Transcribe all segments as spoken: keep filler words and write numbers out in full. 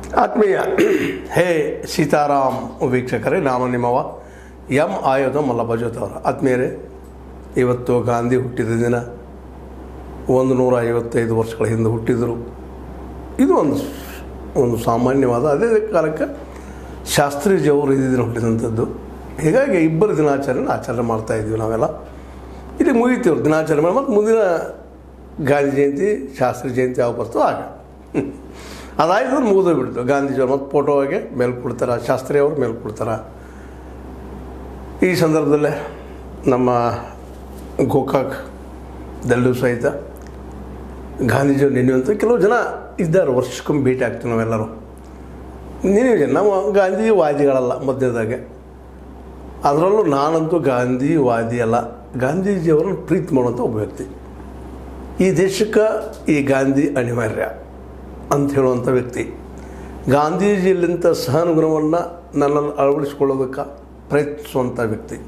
ಆತ್ಮೀಯ ಹೇ ಸೀತಾರಾಮ್ ವೀಕ್ಷಕರೇ, ನಾನು ನಿಮ್ಮವ ಎಂ ಆಯೋಧ ಮಲ್ಲಬಜೋತ್ ಆತ್ಮೀಯರೇ, ಇವತ್ತು ಗಾಂಧಿ ಹುಟ್ಟಿದ ದಿನ. ಒಂದು ನೂರ ಐವತ್ತೈದು ವರ್ಷಗಳ ಹಿಂದೆ ಹುಟ್ಟಿದರು. ಇದು ಒಂದು ಒಂದು ಸಾಮಾನ್ಯವಾದ, ಅದೇ ಕಾಲಕ್ಕೆ ಶಾಸ್ತ್ರೀಜಿಯವರು ಈ ದಿನ ಹುಟ್ಟಿದಂಥದ್ದು. ಹೀಗಾಗಿ ಇಬ್ಬರು ದಿನಾಚರಣೆ ಆಚರಣೆ ಮಾಡ್ತಾಯಿದ್ವಿ ನಾವೆಲ್ಲ. ಇಲ್ಲಿ ಮುಗಿತೀವ್ರು ದಿನಾಚರಣೆ ಮಾಡಿ, ಮತ್ತು ಮುಂದಿನ ಗಾಂಧಿ ಜಯಂತಿ ಶಾಸ್ತ್ರಿ ಜಯಂತಿ ಯಾವ ಬರ್ತೋ ಆಗ ಅದಾಯ್ತು, ಮುಗಿದು ಬಿಡ್ತು. ಗಾಂಧೀಜಿಯವ್ರು ಮತ್ತು ಫೋಟೋಗೆ ಮೇಲೆ ಕೊಡ್ತಾರೆ, ಶಾಸ್ತ್ರಿ ಅವರು ಮೇಲೆ ಕೊಡ್ತಾರೆ. ಈ ಸಂದರ್ಭದಲ್ಲೇ ನಮ್ಮ ಗೋಕಾಕ್ ದಲ್ಲೂ ಸಹಿತ ಗಾಂಧೀಜಿಯವ್ರು ನೆನೆಯುವಂಥ ಕೆಲವು ಜನ ಇದ್ದಾರೆ. ವರ್ಷಕ್ಕೊಮ್ಮೆ ಭೇಟಿ ಆಗ್ತೀವಿ ನಾವೆಲ್ಲರೂ. ನೆನೆಯುವ ಜನ ನಾವು ಗಾಂಧಿವಾದಿಗಳಲ್ಲ ಮಧ್ಯದಾಗೆ. ಅದರಲ್ಲೂ ನಾನಂತೂ ಗಾಂಧಿವಾದಿ ಅಲ್ಲ, ಗಾಂಧೀಜಿಯವರನ್ನು ಪ್ರೀತಿ ಮಾಡುವಂಥ ಒಬ್ಬ ವ್ಯಕ್ತಿ. ಈ ದೇಶಕ್ಕೆ ಈ ಗಾಂಧಿ ಅನಿವಾರ್ಯ ಅಂತ ಹೇಳುವಂಥ ವ್ಯಕ್ತಿ. ಗಾಂಧೀಜಿಯಲ್ಲಿಂಥ ಸಹನ ಗುಣವನ್ನು ನನ್ನಲ್ಲಿ ಅಳವಡಿಸಿಕೊಳ್ಳೋದಕ್ಕೆ ಪ್ರಯತ್ನಿಸುವಂಥ ವ್ಯಕ್ತಿ.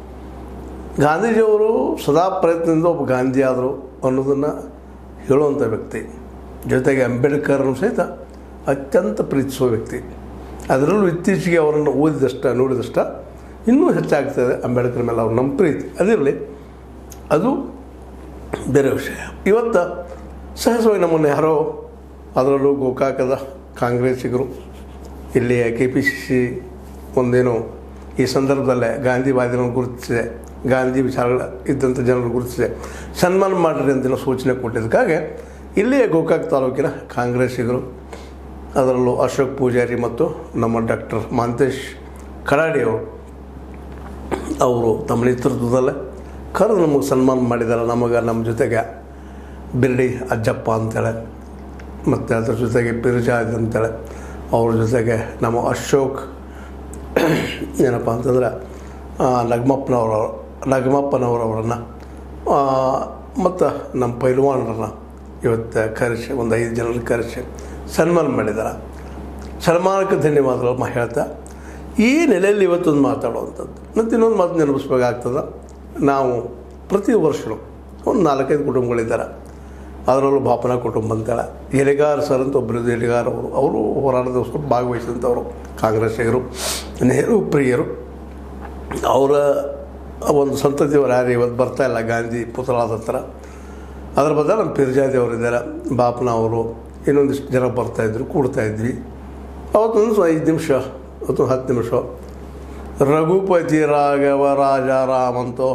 ಗಾಂಧೀಜಿಯವರು ಸದಾ ಪ್ರಯತ್ನದಿಂದ ಒಬ್ಬ ಗಾಂಧಿ ಆದರು ಅನ್ನೋದನ್ನು ಹೇಳುವಂಥ ವ್ಯಕ್ತಿ. ಜೊತೆಗೆ ಅಂಬೇಡ್ಕರ್ನು ಸಹಿತ ಅತ್ಯಂತ ಪ್ರೀತಿಸುವ ವ್ಯಕ್ತಿ. ಅದರಲ್ಲೂ ಇತ್ತೀಚೆಗೆ ಅವರನ್ನು ಓದಿದಷ್ಟ ನೋಡಿದಷ್ಟ ಇನ್ನೂ ಹೆಚ್ಚಾಗ್ತದೆ ಅಂಬೇಡ್ಕರ್ ಮೇಲೆ ಅವ್ರು ನಮ್ಮ ಪ್ರೀತಿ. ಅದಿರಲಿ, ಅದು ಬೇರೆ ವಿಷಯ. ಇವತ್ತು ಸಹಜವಾಗಿ ನಮ್ಮನ್ನು ಯಾರೋ, ಅದರಲ್ಲೂ ಗೋಕಾಕದ ಕಾಂಗ್ರೆಸ್ಸಿಗರು, ಇಲ್ಲಿ ಕೆ ಪಿ ಸಿ ಸಿ ಒಂದೇನು ಈ ಸಂದರ್ಭದಲ್ಲೇ ಗಾಂಧಿವಾದಿಗಳನ್ನು ಗುರುತಿಸಿದೆ, ಗಾಂಧಿ ವಿಚಾರಗಳ ಇದ್ದಂಥ ಜನರು ಗುರುತಿಸಿದೆ, ಸನ್ಮಾನ ಮಾಡಿರಿ ಅಂತ ಸೂಚನೆ ಕೊಟ್ಟಿದ್ದಕ್ಕಾಗಿ ಇಲ್ಲಿಯೇ ಗೋಕಾಕ್ ತಾಲೂಕಿನ ಕಾಂಗ್ರೆಸ್ಸಿಗರು, ಅದರಲ್ಲೂ ಅಶೋಕ್ ಪೂಜಾರಿ ಮತ್ತು ನಮ್ಮ ಡಾಕ್ಟರ್ ಮಾಂತೇಶ್ ಕಡಾಡಿಯವರು ಅವರು ತಮ್ಮ ನೇತೃತ್ವದಲ್ಲೇ ಕರೆದು ನಮಗೆ ಸನ್ಮಾನ ಮಾಡಿದ್ದಾರೆ. ನಮಗೆ ನಮ್ಮ ಜೊತೆಗೆ ಬಿರ್ಡಿ ಅಜ್ಜಪ್ಪ ಅಂತೇಳಿ, ಮತ್ತು ಅದ್ರ ಜೊತೆಗೆ ಪಿರ್ಜಾದ್ ಅಂತೇಳಿ, ಅವ್ರ ಜೊತೆಗೆ ನಮ್ಮ ಅಶೋಕ್ ಏನಪ್ಪ ಅಂತಂದ್ರೆ ನಗಮಪ್ಪನವರು ನಗಮಪ್ಪನವರವರನ್ನು ಮತ್ತು ನಮ್ಮ ಪೈಲ್ವಾನರನ್ನು ಇವತ್ತು ಕರೆಸಿ ಒಂದು ಐದು ಜನರನ್ನು ಕರೆಸಿ ಸನ್ಮಾನ ಮಾಡಿದ್ದಾರೆ. ಸನ್ಮಾನಕ್ಕೆ ಧನ್ಯವಾದಗಳು ಹೇಳ್ತಾ ಈ ನೆಲೆಯಲ್ಲಿ ಇವತ್ತೊಂದು ಮಾತಾಡುವಂಥದ್ದು ಮತ್ತು ಇನ್ನೊಂದು ಮಾತು ನೆನಪಿಸ್ಬೇಕಾಗ್ತದೆ. ನಾವು ಪ್ರತಿ ವರ್ಷವೂ ಒಂದು ನಾಲ್ಕೈದು ಕುಟುಂಬಗಳಿದ್ದಾರೆ. ಅದರಲ್ಲೂ ಬಾಪನ ಕುಟುಂಬ ಅಂತೇಳಿ ಎಲೆಗಾರ್ ಸರ್ ಅಂತ ಒಬ್ಬರು ಎಲೆಗಾರ್ ಅವರು ಅವರು ಹೋರಾಟದ ಸ್ವಲ್ಪ ಭಾಗವಹಿಸಿದಂಥವರು ಕಾಂಗ್ರೆಸ್ಸಿಗರು, ನೆಹರು ಪ್ರಿಯರು. ಅವರ ಒಂದು ಸಂತತಿಯವರು ಯಾರು ಇವತ್ತು ಬರ್ತಾಯಿಲ್ಲ ಗಾಂಧಿ ಪುತಳದ ಹತ್ರ. ಅದರ ಬದಲು ನಮ್ಮ ಪಿರ್ಜಾದಿ ಅವರಿದ್ದಾರೆ, ಬಾಪನ ಅವರು, ಇನ್ನೊಂದಿಷ್ಟು ಜನ ಬರ್ತಾಯಿದ್ರು, ಕೂಡ್ತಾಯಿದ್ವಿ. ಅವತ್ತೊಂದು ಐದು ನಿಮಿಷ ಅಥವಾ ಹತ್ತು ನಿಮಿಷ ರಘುಪತಿ ರಾಘವ ರಾಜ ರಾಮಂತೋ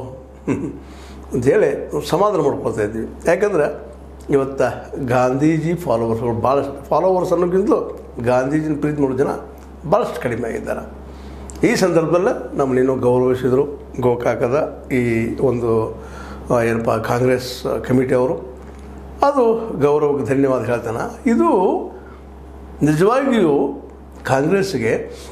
ಅಂಥೇಳಿ ಸಮಾಧಾನ ಮಾಡ್ಕೊಳ್ತಾ ಇದ್ವಿ. ಯಾಕಂದರೆ ಇವತ್ತು ಗಾಂಧೀಜಿ ಫಾಲೋವರ್ಸ್ಗಳು ಭಾಳಷ್ಟು, ಫಾಲೋವರ್ಸ್ ಅನ್ನೋಕ್ಕಿಂತಲೂ ಗಾಂಧೀಜಿನ ಪ್ರೀತಿ ಮಾಡೋ ಜನ ಭಾಳಷ್ಟು ಕಡಿಮೆ ಆಗಿದ್ದಾರೆ. ಈ ಸಂದರ್ಭದಲ್ಲೇ ನಮ್ಮನ್ನು ಇನ್ನೂ ಗೌರವಿಸಿದರು ಗೋಕಾಕದ ಈ ಒಂದು ಏನಪ್ಪ ಕಾಂಗ್ರೆಸ್ ಕಮಿಟಿಯವರು. ಅದು ಗೌರವಕ್ಕೆ ಧನ್ಯವಾದ ಹೇಳ್ತಾನೆ. ಇದು ನಿಜವಾಗಿಯೂ ಕಾಂಗ್ರೆಸ್ಸಿಗೆ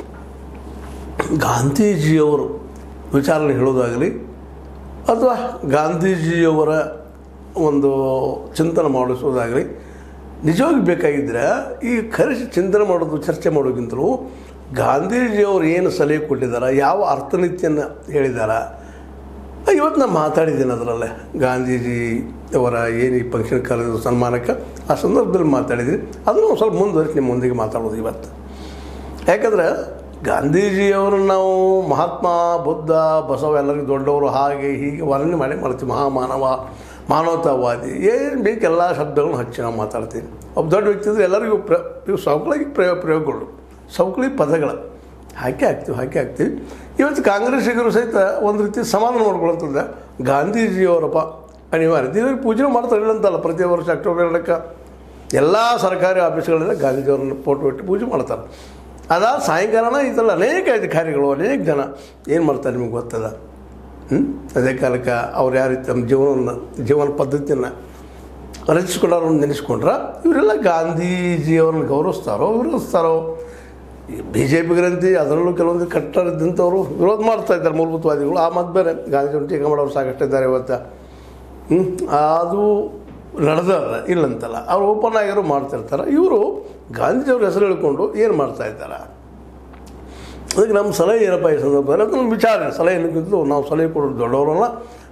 ಗಾಂಧೀಜಿಯವರು ವಿಚಾರಣೆ ಹೇಳೋದಾಗಲಿ ಅಥವಾ ಗಾಂಧೀಜಿಯವರ ಒಂದು ಚಿಂತನೆ ಮಾಡಿಸೋದಾಗಲಿ ನಿಜವಾಗಿ ಬೇಕಾಗಿದ್ದರೆ ಈ ಕರೆಸಿ ಚಿಂತನೆ ಮಾಡೋದು, ಚರ್ಚೆ ಮಾಡೋಕ್ಕಿಂತಲೂ ಗಾಂಧೀಜಿಯವರು ಏನು ಸಲಹೆ ಕೊಟ್ಟಿದ್ದಾರೆ, ಯಾವ ಅರ್ಥನೀತಿಯನ್ನು ಹೇಳಿದ್ದಾರೆ, ಇವತ್ತು ನಾನು ಮಾತಾಡಿದ್ದೀನಿ ಅದರಲ್ಲೇ. ಗಾಂಧೀಜಿ ಅವರ ಏನು ಈ ಫಂಕ್ಷನ್ ಕರೆದು ಸನ್ಮಾನಕ್ಕೆ ಆ ಸಂದರ್ಭದಲ್ಲಿ ಮಾತಾಡಿದ್ದೀನಿ. ಅದನ್ನು ಸ್ವಲ್ಪ ಮುಂದುವರಿಸಿ ನಿಮ್ಮೊಂದಿಗೆ ಮಾತಾಡೋದು ಇವತ್ತು. ಯಾಕಂದರೆ ಗಾಂಧೀಜಿಯವ್ರನ್ನ ನಾವು ಮಹಾತ್ಮ, ಬುದ್ಧ, ಬಸವ ಎಲ್ಲರಿಗೂ ದೊಡ್ಡವರು ಹಾಗೆ ಹೀಗೆ ವರ್ಣನೆ ಮಾಡಿ ಮಾಡ್ತೀವಿ. ಮಹಾಮಾನವ, ಮಾನವತಾವಾದಿ, ಏನು ಬೇಕು ಎಲ್ಲ ಶಬ್ದಗಳನ್ನು ಹಚ್ಚಿ ನಾವು ಮಾತಾಡ್ತೀವಿ. ಒಬ್ಬ ದೊಡ್ಡ ವ್ಯಕ್ತಿ ಇದ್ದರೆ ಎಲ್ಲರಿಗೂ ಪ್ರ ಇವು ಸವಕಳಿಗೆ ಪ್ರಯೋಗ ಪ್ರಯೋಗಗಳು ಸವಕಳಿ ಪದಗಳು ಹಾಕಿ ಹಾಕ್ತೀವಿ ಹಾಕಿ ಹಾಕ್ತೀವಿ ಇವತ್ತು ಕಾಂಗ್ರೆಸ್ಸಿಗರು ಸಹಿತ ಒಂದು ರೀತಿ ಸಮಾಧಾನ ಮಾಡ್ಕೊಳ್ಳೋಂಥದ್ದು ಗಾಂಧೀಜಿಯವರಪ್ಪ ಅನಿವಾರ್ಯ. ದೇವರಿಗೆ ಪೂಜೆ ಮಾಡ್ತಾರೆ ಅಂತಲ್ಲ, ಪ್ರತಿ ವರ್ಷ ಅಕ್ಟೋಬರ್ ಎರಡಕ್ಕೆ ಎಲ್ಲ ಸರ್ಕಾರಿ ಆಫೀಸ್ಗಳಿಂದ ಗಾಂಧೀಜಿಯವ್ರನ್ನ ಫೋಟೋ ಇಟ್ಟು ಪೂಜೆ ಮಾಡ್ತಾರೆ. ಅದಾದ ಸಾಯಂಕಾಲನ ಇದರಲ್ಲಿ ಅನೇಕ ಅಧಿಕಾರಿಗಳು, ಅನೇಕ ಜನ ಏನು ಮಾಡ್ತಾರೆ ನಿಮಗೆ ಗೊತ್ತದ. ಹ್ಞೂ ಅದೇ ಕಾಲಕ್ಕೆ ಅವ್ರು ಯಾವ ರೀತಿ ನಮ್ಮ ಜೀವನವನ್ನು ಜೀವನ ಪದ್ಧತಿಯನ್ನು ರಚಿಸ್ಕೊಂಡವ್ರನ್ನ ನೆನೆಸ್ಕೊಂಡ್ರೆ ಇವರೆಲ್ಲ ಗಾಂಧೀಜಿಯವ್ರನ್ನ ಗೌರವಿಸ್ತಾರೋ ವಿರೋಧಿಸ್ತಾರೋ. ಬಿ ಜೆ ಪಿಗರಂತೆ ಅದರಲ್ಲೂ ಕೆಲವೊಂದು ಕಟ್ಟರದ್ದಂಥವ್ರು ವಿರೋಧ ಮಾಡ್ತಾಯಿದ್ದಾರೆ ಮೂಲಭೂತವಾದಿಗಳು. ಆ ಮತ್ತು ಬೇರೆ ಗಾಂಧೀಜಿಯವ್ರನ್ನ ಟೀಕೆ ಮಾಡೋರು ಸಾಕಷ್ಟಿದ್ದಾರೆ ಇವತ್ತು. ಹ್ಞೂ ಅದು ನಡೆದಾರ ಇಲ್ಲಂತಲ್ಲ, ಅವ್ರು ಓಪನ್ ಆಗಿರೋ ಮಾಡ್ತಿರ್ತಾರೆ. ಇವರು ಗಾಂಧೀಜಿಯವ್ರ ಹೆಸರು ಹೇಳ್ಕೊಂಡು ಏನು ಮಾಡ್ತಾಯಿದ್ದಾರೆ. ಅದಕ್ಕೆ ನಮ್ಮ ಸಲಹೆ ಏನಪ್ಪ ಈ ಸಂದರ್ಭದಲ್ಲಿ ಅದು ನಮ್ಮ ವಿಚಾರ. ಸಲಹೆ ಏನಕ್ಕಿಂತಲೂ ನಾವು ಸಲಹೆ ಕೊಡೋದು ದೊಡ್ಡವರಲ್ಲ,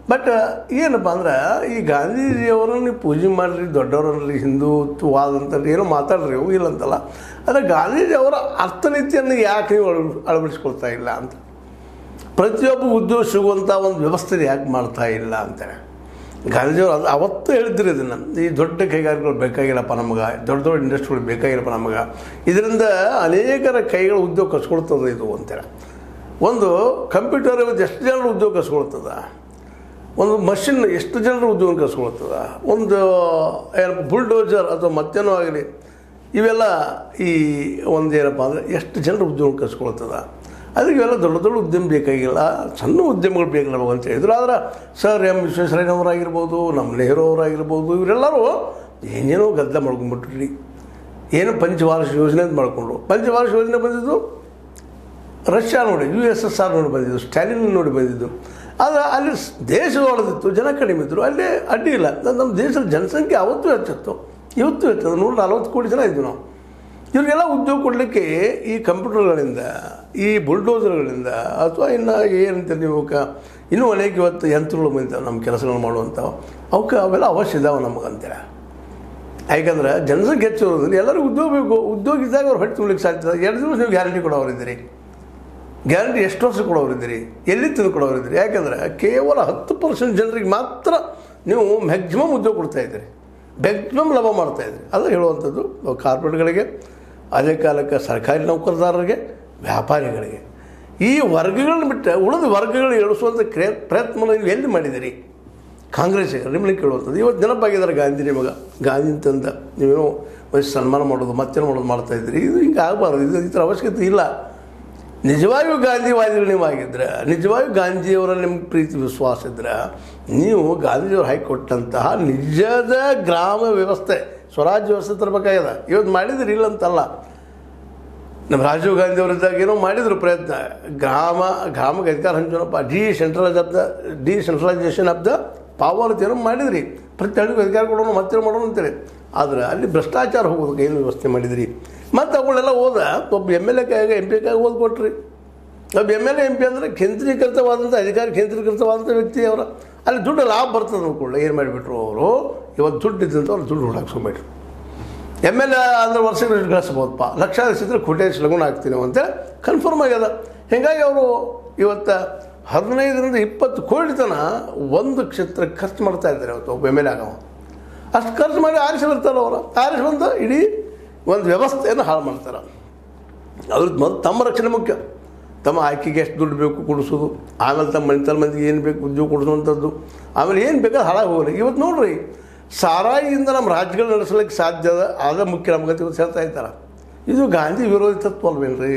ಬಟ್ ಏನಪ್ಪ ಅಂದ್ರೆ ಈ ಗಾಂಧೀಜಿಯವರನ್ನು ಪೂಜೆ ಮಾಡಿರಿ, ದೊಡ್ಡವರನ್ರಿ, ಹಿಂದುತ್ವವಾದ ಅಂತ ಏನೋ ಮಾತಾಡ್ರಿ, ಅವು ಇಲ್ಲ ಅಂತಲ್ಲ. ಆದರೆ ಗಾಂಧೀಜಿಯವರ ಅರ್ಥನೀತಿಯನ್ನು ಯಾಕೆ ನೀವು ಅಳ ಅಳವಡಿಸ್ಕೊಳ್ತಾ ಇಲ್ಲ ಅಂತ, ಪ್ರತಿಯೊಬ್ಬ ಉದ್ಯೋಗ ಸಿಗುವಂಥ ಒಂದು ವ್ಯವಸ್ಥೆ ಯಾಕೆ ಮಾಡ್ತಾ ಇಲ್ಲ ಅಂತೇಳಿ ಗಾಂಧೀಜಿಯವರು ಅದು ಅವತ್ತು ಹೇಳಿದ್ರು. ಇದನ್ನು ಈ ದೊಡ್ಡ ಕೈಗಾರಿಕೆಗಳು ಬೇಕಾಗಿಲ್ಲಪ್ಪ ನಮಗೆ, ದೊಡ್ಡ ದೊಡ್ಡ ಇಂಡಸ್ಟ್ರಿಗಳು ಬೇಕಾಗಿಲ್ಲಪ್ಪ ನಮಗೆ, ಇದರಿಂದ ಅನೇಕರ ಕೈಗಳು ಉದ್ಯೋಗ ಕಸ್ಕೊಳ್ತದೆ ಇದು ಅಂತೇಳಿ. ಒಂದು ಕಂಪ್ಯೂಟರ್ ಇವತ್ತು ಎಷ್ಟು ಜನರು ಉದ್ಯೋಗ ಕಸ್ಕೊಳ್ತದ, ಒಂದು ಮಷಿನ್ ಎಷ್ಟು ಜನರು ಉದ್ಯೋಗ ಕಸ್ಕೊಳ್ತದ, ಒಂದು ಏನಪ್ಪ ಬುಲ್ಡೋಜರ್ ಅಥವಾ ಮತ್ತೇನೋ ಆಗಲಿ, ಇವೆಲ್ಲ ಈ ಒಂದು ಏನಪ್ಪ ಅಂದರೆ ಎಷ್ಟು ಜನರು ಉದ್ಯೋಗ ಕಸ್ಕೊಳ್ತದ. ಅದಕ್ಕೆ ಇವೆಲ್ಲ ದೊಡ್ಡ ದೊಡ್ಡ ಉದ್ಯಮ ಬೇಕಾಗಿಲ್ಲ, ಸಣ್ಣ ಉದ್ಯಮಗಳು ಬೇಕಿಲ್ಲ ಅಂತ ಹೇಳಿದ್ರು. ಆದರೆ ಸರ್ ಎಂ ವಿಶ್ವೇಶ್ವರಯ್ಯನವರಾಗಿರ್ಬೋದು, ನಮ್ಮ ನೆಹರು ಅವರಾಗಿರ್ಬೋದು, ಇವರೆಲ್ಲರೂ ಏನೇನೋ ಗದ್ದಲ ಮಾಡ್ಕೊಂಡ್ಬಿಟ್ರಿ. ಏನು ಪಂಚವಾರ್ಷಿಕ ಯೋಜನೆ ಅಂತ ಮಾಡಿಕೊಂಡ್ರು. ಪಂಚವಾರ್ಷಿಕ ಯೋಜನೆ ಬಂದಿದ್ದು ರಷ್ಯಾ ನೋಡಿ, ಯು ಎಸ್ ಎಸ್ ಆರ್ ನೋಡಿ ಬಂದಿದ್ದು, ಸ್ಟ್ಯಾಲಿನ್ ನೋಡಿ ಬಂದಿದ್ದು. ಆದರೆ ಅಲ್ಲಿ ದೇಶದೊಳದಿತ್ತು, ಜನ ಕಡಿಮೆ ಇದ್ದರು, ಅಲ್ಲಿ ಅಡ್ಡಿ ಇಲ್ಲ. ನಮ್ಮ ದೇಶದ ಜನಸಂಖ್ಯೆ ಅವತ್ತು ಹೆಚ್ಚಿತ್ತು, ಇವತ್ತು ಹೆಚ್ಚಿತ್ತು. ನೂರ ನಲ್ವತ್ತು ಕೋಟಿ ಜನ ಇದ್ವಿ ನಾವು. ಇವರಿಗೆಲ್ಲ ಉದ್ಯೋಗ ಕೊಡಲಿಕ್ಕೆ ಈ ಕಂಪ್ಯೂಟರ್ಗಳಿಂದ, ಈ ಬುಲ್ಡೋಸರ್ಗಳಿಂದ, ಅಥವಾ ಇನ್ನು ಏನಂತ ನೀವು ಕ ಇನ್ನೂ ಅನೇಕ ಇವತ್ತು ಯಂತ್ರಗಳು ಬಂದಿದ್ದಾವೆ ನಮ್ಮ ಕೆಲಸಗಳು ಮಾಡುವಂಥವು, ಅವಕ್ಕೆ ಅವೆಲ್ಲ ಅವಶ್ಯ ಇದ್ದಾವೆ ನಮಗಂತೇಳಿ. ಯಾಕಂದ್ರೆ ಜನಸಂಖ್ಯೆ ಹೆಚ್ಚಿರೋದ್ರಿಂದ ಎಲ್ಲರಿಗೂ ಉದ್ಯೋಗ ಬೇಕು. ಉದ್ಯೋಗ ಇದ್ದಾಗ ಅವ್ರು ಹೊಟ್ಟೆ ತುಂಬಲಿಕ್ಕೆ ಸಾಧ್ಯ. ಎರಡು ದಿವಸ ನೀವು ಗ್ಯಾರಂಟಿ ಕೊಡೋರಿದ್ದೀರಿ, ಗ್ಯಾರಂಟಿ ಎಷ್ಟು ವರ್ಷ ಕೊಡೋರಿದ್ದೀರಿ, ಎಲ್ಲಿ ತಿಂದು ಕೊಡೋರಿದ್ದೀರಿ. ಯಾಕಂದರೆ ಕೇವಲ ಹತ್ತು ಪರ್ಸೆಂಟ್ ಜನರಿಗೆ ಮಾತ್ರ ನೀವು ಮ್ಯಾಕ್ಸಿಮಮ್ ಉದ್ಯೋಗ ಕೊಡ್ತಾಯಿದ್ದೀರಿ, ಮ್ಯಾಕ್ಸಿಮಮ್ ಲಾಭ ಮಾಡ್ತಾಯಿದ್ರಿ. ಅದು ಹೇಳುವಂಥದ್ದು ಕಾರ್ಪೊರೇಟ್ಗಳಿಗೆ, ಅದೇ ಕಾಲಕ್ಕೆ ಸರ್ಕಾರಿ ನೌಕರದಾರರಿಗೆ, ವ್ಯಾಪಾರಿಗಳಿಗೆ. ಈ ವರ್ಗಗಳನ್ನ ಬಿಟ್ಟು ಉಳಿದ ವರ್ಗಗಳು ಇಳಿಸುವಂಥ ಕ್ರೇ ಪ್ರಯತ್ನ ನೀವು ಎಲ್ಲಿ ಮಾಡಿದ್ದೀರಿ? ಕಾಂಗ್ರೆಸ್ಸಿಗೆ ನಿಮ್ಮಲ್ಲಿ ಕೇಳುವಂಥದ್ದು. ಇವತ್ತು ನೆನಪಾಗಿದ್ದಾರೆ ಗಾಂಧಿ ನಿಮಗೆ, ಗಾಂಧಿ ಅಂತಂದ ನೀವೇನೋ ವಯಸ್ಸು ಸನ್ಮಾನ ಮಾಡೋದು ಮತ್ತೇನು ಮಾಡೋದು ಮಾಡ್ತಾಯಿದ್ರಿ. ಇದು ಹಿಂಗೆ ಆಗಬಾರ್ದು, ಇದು ಈ ಥರ ಅವಶ್ಯಕತೆ ಇಲ್ಲ. ನಿಜವಾಗಿಯೂ ಗಾಂಧಿವಾದಿಗಳು ನೀವು ಆಗಿದ್ರೆ, ನಿಜವಾಗಿಯೂ ಗಾಂಧಿಯವರ ನಿಮ್ಗೆ ಪ್ರೀತಿ ವಿಶ್ವಾಸ ಇದ್ರೆ, ನೀವು ಗಾಂಧಿಯವರು ಹಾಕಿಕೊಟ್ಟಂತಹ ನಿಜದ ಗ್ರಾಮ ವ್ಯವಸ್ಥೆ, ಸ್ವರಾಜ್ಯ ವ್ಯವಸ್ಥೆ ತರಬೇಕಾಗ್ಯದ. ಇವತ್ತು ಮಾಡಿದ್ರೆ ಇಲ್ಲ ಅಂತಲ್ಲ. ನಮ್ಮ ರಾಜೀವ್ ಗಾಂಧಿ ಅವರಿದ್ದಾಗ ಏನೋ ಮಾಡಿದ್ರು ಪ್ರಯತ್ನ, ಗ್ರಾಮ ಗ್ರಾಮಕ್ಕೆ ಅಧಿಕಾರ ಹಂಚೋಣಪ್ಪ, decentralise of the decentralisation of the power ಅಂತ ಏನೋ ಮಾಡಿದ್ರಿ, ಪ್ರತಿ ಹಳ್ಳಿಗೂ ಅಧಿಕಾರ ಕೊಡೋಣ ಮತ್ತೇನು ಮಾಡೋಣ ಅಂತೇಳಿ. ಆದರೆ ಅಲ್ಲಿ ಭ್ರಷ್ಟಾಚಾರ ಹೋಗೋದಕ್ಕೆ ಏನು ವ್ಯವಸ್ಥೆ ಮಾಡಿದಿರಿ? ಮತ್ತು ಅವುಗಳೆಲ್ಲ ಹೋದ ಒಬ್ಬ ಎಮ್ ಎಲ್ ಎ ಕೈಯಾಗ ಎಂ ಪಿ ಕೈಯಾಗ ಓದಿ ಕೊಟ್ರಿ. ಒಬ್ಬ M L A M P ಅಂದರೆ ಕೇಂದ್ರೀಕೃತವಾದಂಥ ಅಧಿಕಾರ, ಕೇಂದ್ರೀಕೃತವಾದಂಥ ವ್ಯಕ್ತಿ ಅವರ. ಅಲ್ಲಿ ದುಡ್ಡು ಲಾಭ ಬರ್ತದೆ ಅಂದ್ಕೊಳ್ಳಿ. ಏನು ಮಾಡಿಬಿಟ್ರು ಅವರು, ಇವತ್ತು ದುಡ್ಡು ಇದ್ದಂತ ಅವ್ರು ದುಡ್ಡು ಹೊಡಾಕ್ಸ್ಕೊಂಬಿಟ್ರು. ಎಮ್ ಎಲ್ ಎ ಅಂದರೆ ವರ್ಷಕ್ಕೆ ಗಳಿಸ್ಬೋದಪ್ಪ, ಲಕ್ಷಾಧಿಸಿದ್ರೆ ಕೋಟ್ಯಾಧೀಶ ಲಗುಣ ಆಗ್ತೀನಿ ಅಂತೇಳಿ ಕನ್ಫರ್ಮ್ ಆಗ್ಯದ. ಹೀಗಾಗಿ ಅವರು ಇವತ್ತು ಹದಿನೈದರಿಂದ ಇಪ್ಪತ್ತು ಕೋಟಿ ತನ ಒಂದು ಕ್ಷೇತ್ರಕ್ಕೆ ಖರ್ಚು ಮಾಡ್ತಾ ಇದ್ದಾರೆ. ಅವತ್ತು ಒಬ್ಬ ಎಮ್ ಎಲ್ ಎ ಆಗವ ಅಷ್ಟು ಖರ್ಚು ಮಾಡಿ ಆರಿಸಿ ಬರ್ತಾರೆ ಅವರು. ಆರಿಸಿ ಬಂದು ಇಡೀ ಒಂದು ವ್ಯವಸ್ಥೆಯನ್ನು ಹಾಳು ಮಾಡ್ತಾರೆ. ಅವ್ರದ್ದು ಮೊದಲು ತಮ್ಮ ರಕ್ಷಣೆ ಮುಖ್ಯ. ತಮ್ಮ ಆಯ್ಕೆಗೆ ಎಷ್ಟು ದುಡ್ಡು ಬೇಕು ಕೊಡಿಸೋದು, ಆಮೇಲೆ ತಮ್ಮ ಮನೆತನ ಮಂದಿಗೆ ಏನು ಬೇಕು ಉದ್ಯೋಗ ಕೊಡಿಸುವಂಥದ್ದು, ಆಮೇಲೆ ಏನು ಬೇಕಾದ್ರೆ ಹಾಳಾಗಿ ಹೋಗ್ರಿ. ಇವತ್ತು ನೋಡ್ರಿ, ಸಾರಾಯಿಯಿಂದ ನಮ್ಮ ರಾಜ್ಯಗಳು ನಡೆಸಲಿಕ್ಕೆ ಸಾಧ್ಯ ಅದ, ಆದ ಮುಖ್ಯ ನಮ್ಗತಿ ಇವತ್ತು ಹೇಳ್ತಾ ಇದ್ದಾರೆ. ಇದು ಗಾಂಧಿ ವಿರೋಧಿ ತತ್ವ ಅಲ್ವೇನ್ರಿ?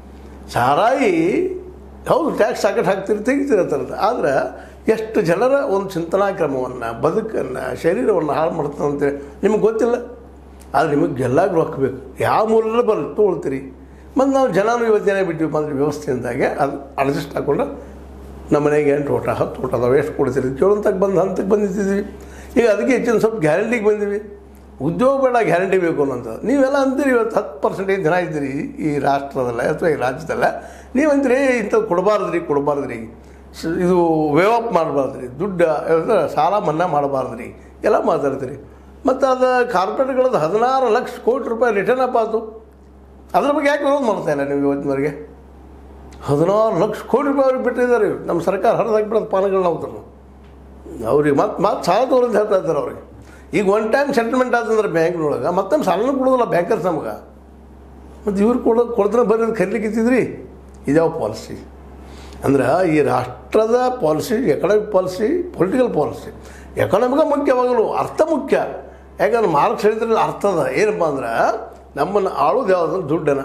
ಸಾರಾಯಿ ಹೌದು ಟ್ಯಾಕ್ಸ್ ಸಾಕಟ್ಟು ಹಾಕ್ತೀರಿ, ತೆಗಿತೀರಂತ. ಆದರೆ ಎಷ್ಟು ಜನರ ಒಂದು ಚಿಂತನಾ ಕ್ರಮವನ್ನು, ಬದುಕನ್ನು, ಶರೀರವನ್ನು ಹಾಳು ಮಾಡ್ತಾನೆ ಅಂತೇಳಿ ನಿಮಗೆ ಗೊತ್ತಿಲ್ಲ. ಆದರೆ ನಿಮಗೆ ಎಲ್ಲ ರೊಕ್ಕ ಬೇಕು, ಯಾವ ಮೂಲಲ್ಲ ಬರಲಿ ತೊಗೊಳ್ತೀರಿ. ಮತ್ತು ನಾವು ಜನನೂ ಇವತ್ತು ಜನ ಬಿಟ್ಟಿವಿ ಅಂದರೆ ವ್ಯವಸ್ಥೆಯಿಂದಾಗೆ ಅದು ಅಡ್ಜಸ್ಟ್ ಹಾಕ್ಕೊಂಡು ನಮ್ಮ ಮನೆಗೆ ಎಂಟು ಊಟ ಹತ್ತು ಊಟ ಅದಾವೆ ಎಷ್ಟು ಕೊಡ್ತೀರಿ ಕೇಳೋಂತಕ್ಕೆ ಬಂದು ಹಂತಕ್ಕೆ ಬಂದಿದ್ದೀವಿ. ಈಗ ಅದಕ್ಕೆ ಹೆಚ್ಚಿನ ಸ್ವಲ್ಪ ಗ್ಯಾರಂಟಿಗೆ ಬಂದೀವಿ. ಉದ್ಯೋಗ ಬೇಡ ಗ್ಯಾರಂಟಿ ಬೇಕು ಅನ್ನೋಂಥ ನೀವೆಲ್ಲ ಅಂತೀರಿ. ಇವತ್ತು ಹತ್ತು ಪರ್ಸೆಂಟೇಜ್ ಜನ ಇದ್ದೀರಿ ಈ ರಾಷ್ಟ್ರದಲ್ಲ ಅಥವಾ ಈ ರಾಜ್ಯದಲ್ಲ. ನೀವು ಅಂತೀರಿ ಇಂಥದ್ದು ಕೊಡಬಾರ್ದ್ರಿ ಕೊಡಬಾರ್ದ್ರಿ ಇದು ವೇವ್ ಅಪ್ ಮಾಡಬಾರ್ದ್ರಿ, ದುಡ್ಡು ಸಾಲ ಮನ್ನಾ ಮಾಡಬಾರ್ದ್ರಿ ಎಲ್ಲ ಮಾತಾಡ್ತೀರಿ. ಮತ್ತು ಅದು ಕಾರ್ಪೊರೇಟ್ಗಳದ್ದು ಹದಿನಾರು ಲಕ್ಷ ಕೋಟಿ ರೂಪಾಯಿ ರಿಟರ್ನ್ ಅಪ್ ಆಯಿತು. ಅದ್ರ ಬಗ್ಗೆ ಯಾಕೆ ವಿರೋಧ ಮಾಡ್ತಾ ಇಲ್ಲ ನೀವು ಇವತ್ತಿನವರೆಗೆ? ಹದಿನಾರು ಲಕ್ಷ ಕೋಟಿ ರೂಪಾಯಿ ಅವ್ರಿಗೆ ಬಿಟ್ಟಿದ್ದಾರೆ. ನಮ್ಮ ಸರ್ಕಾರ ಹರಿದಾಕಿಬಿಡೋದು ಪಾನಗಳನ್ನ ಹೋಗ್ತಾರೆ ಅವ್ರಿಗೆ. ಮತ್ತೆ ಮತ್ತೆ ಸಾಲ ತೋರಿಂದ ಹೇಳ್ತಾ ಇದ್ದಾರೆ ಅವ್ರಿಗೆ. ಈಗ ಒನ್ ಟೈಮ್ ಸೆಟಲ್ಮೆಂಟ್ ಆತಂದ್ರೆ ಬ್ಯಾಂಕ್ನೊಳಗೆ ಮತ್ತೊಮ್ಮೆ ಸಾಲನೂ ಕೊಡೋದಿಲ್ಲ ಬ್ಯಾಂಕರ್ಸ್ ನಮ್ಗೆ. ಮತ್ತು ಇವ್ರು ಕೊಡೋ ಕೊಡ್ತಾನೆ ಬರೋದು ಕರೀಲಿಕ್ಕೆ ಇತ್ತಿದ್ರಿ. ಇದ್ಯಾವ ಪಾಲಿಸಿ ಅಂದ್ರೆ ಈ ರಾಷ್ಟ್ರದ policy, economic policy, political policy. Economic ಮುಖ್ಯವಾಗಲು ಅರ್ಥ ಮುಖ್ಯ. ಯಾಕಂದ್ರೆ ಮಾರ್ಕ್ಸ್ ಹೇಳಿದ್ರೆ ಅರ್ಥದ ಏನಪ್ಪ ಅಂದ್ರೆ ನಮ್ಮನ್ನು ಆಳೋದು ಯಾವುದಂದ್ರೆ ದುಡ್ಡನ್ನು.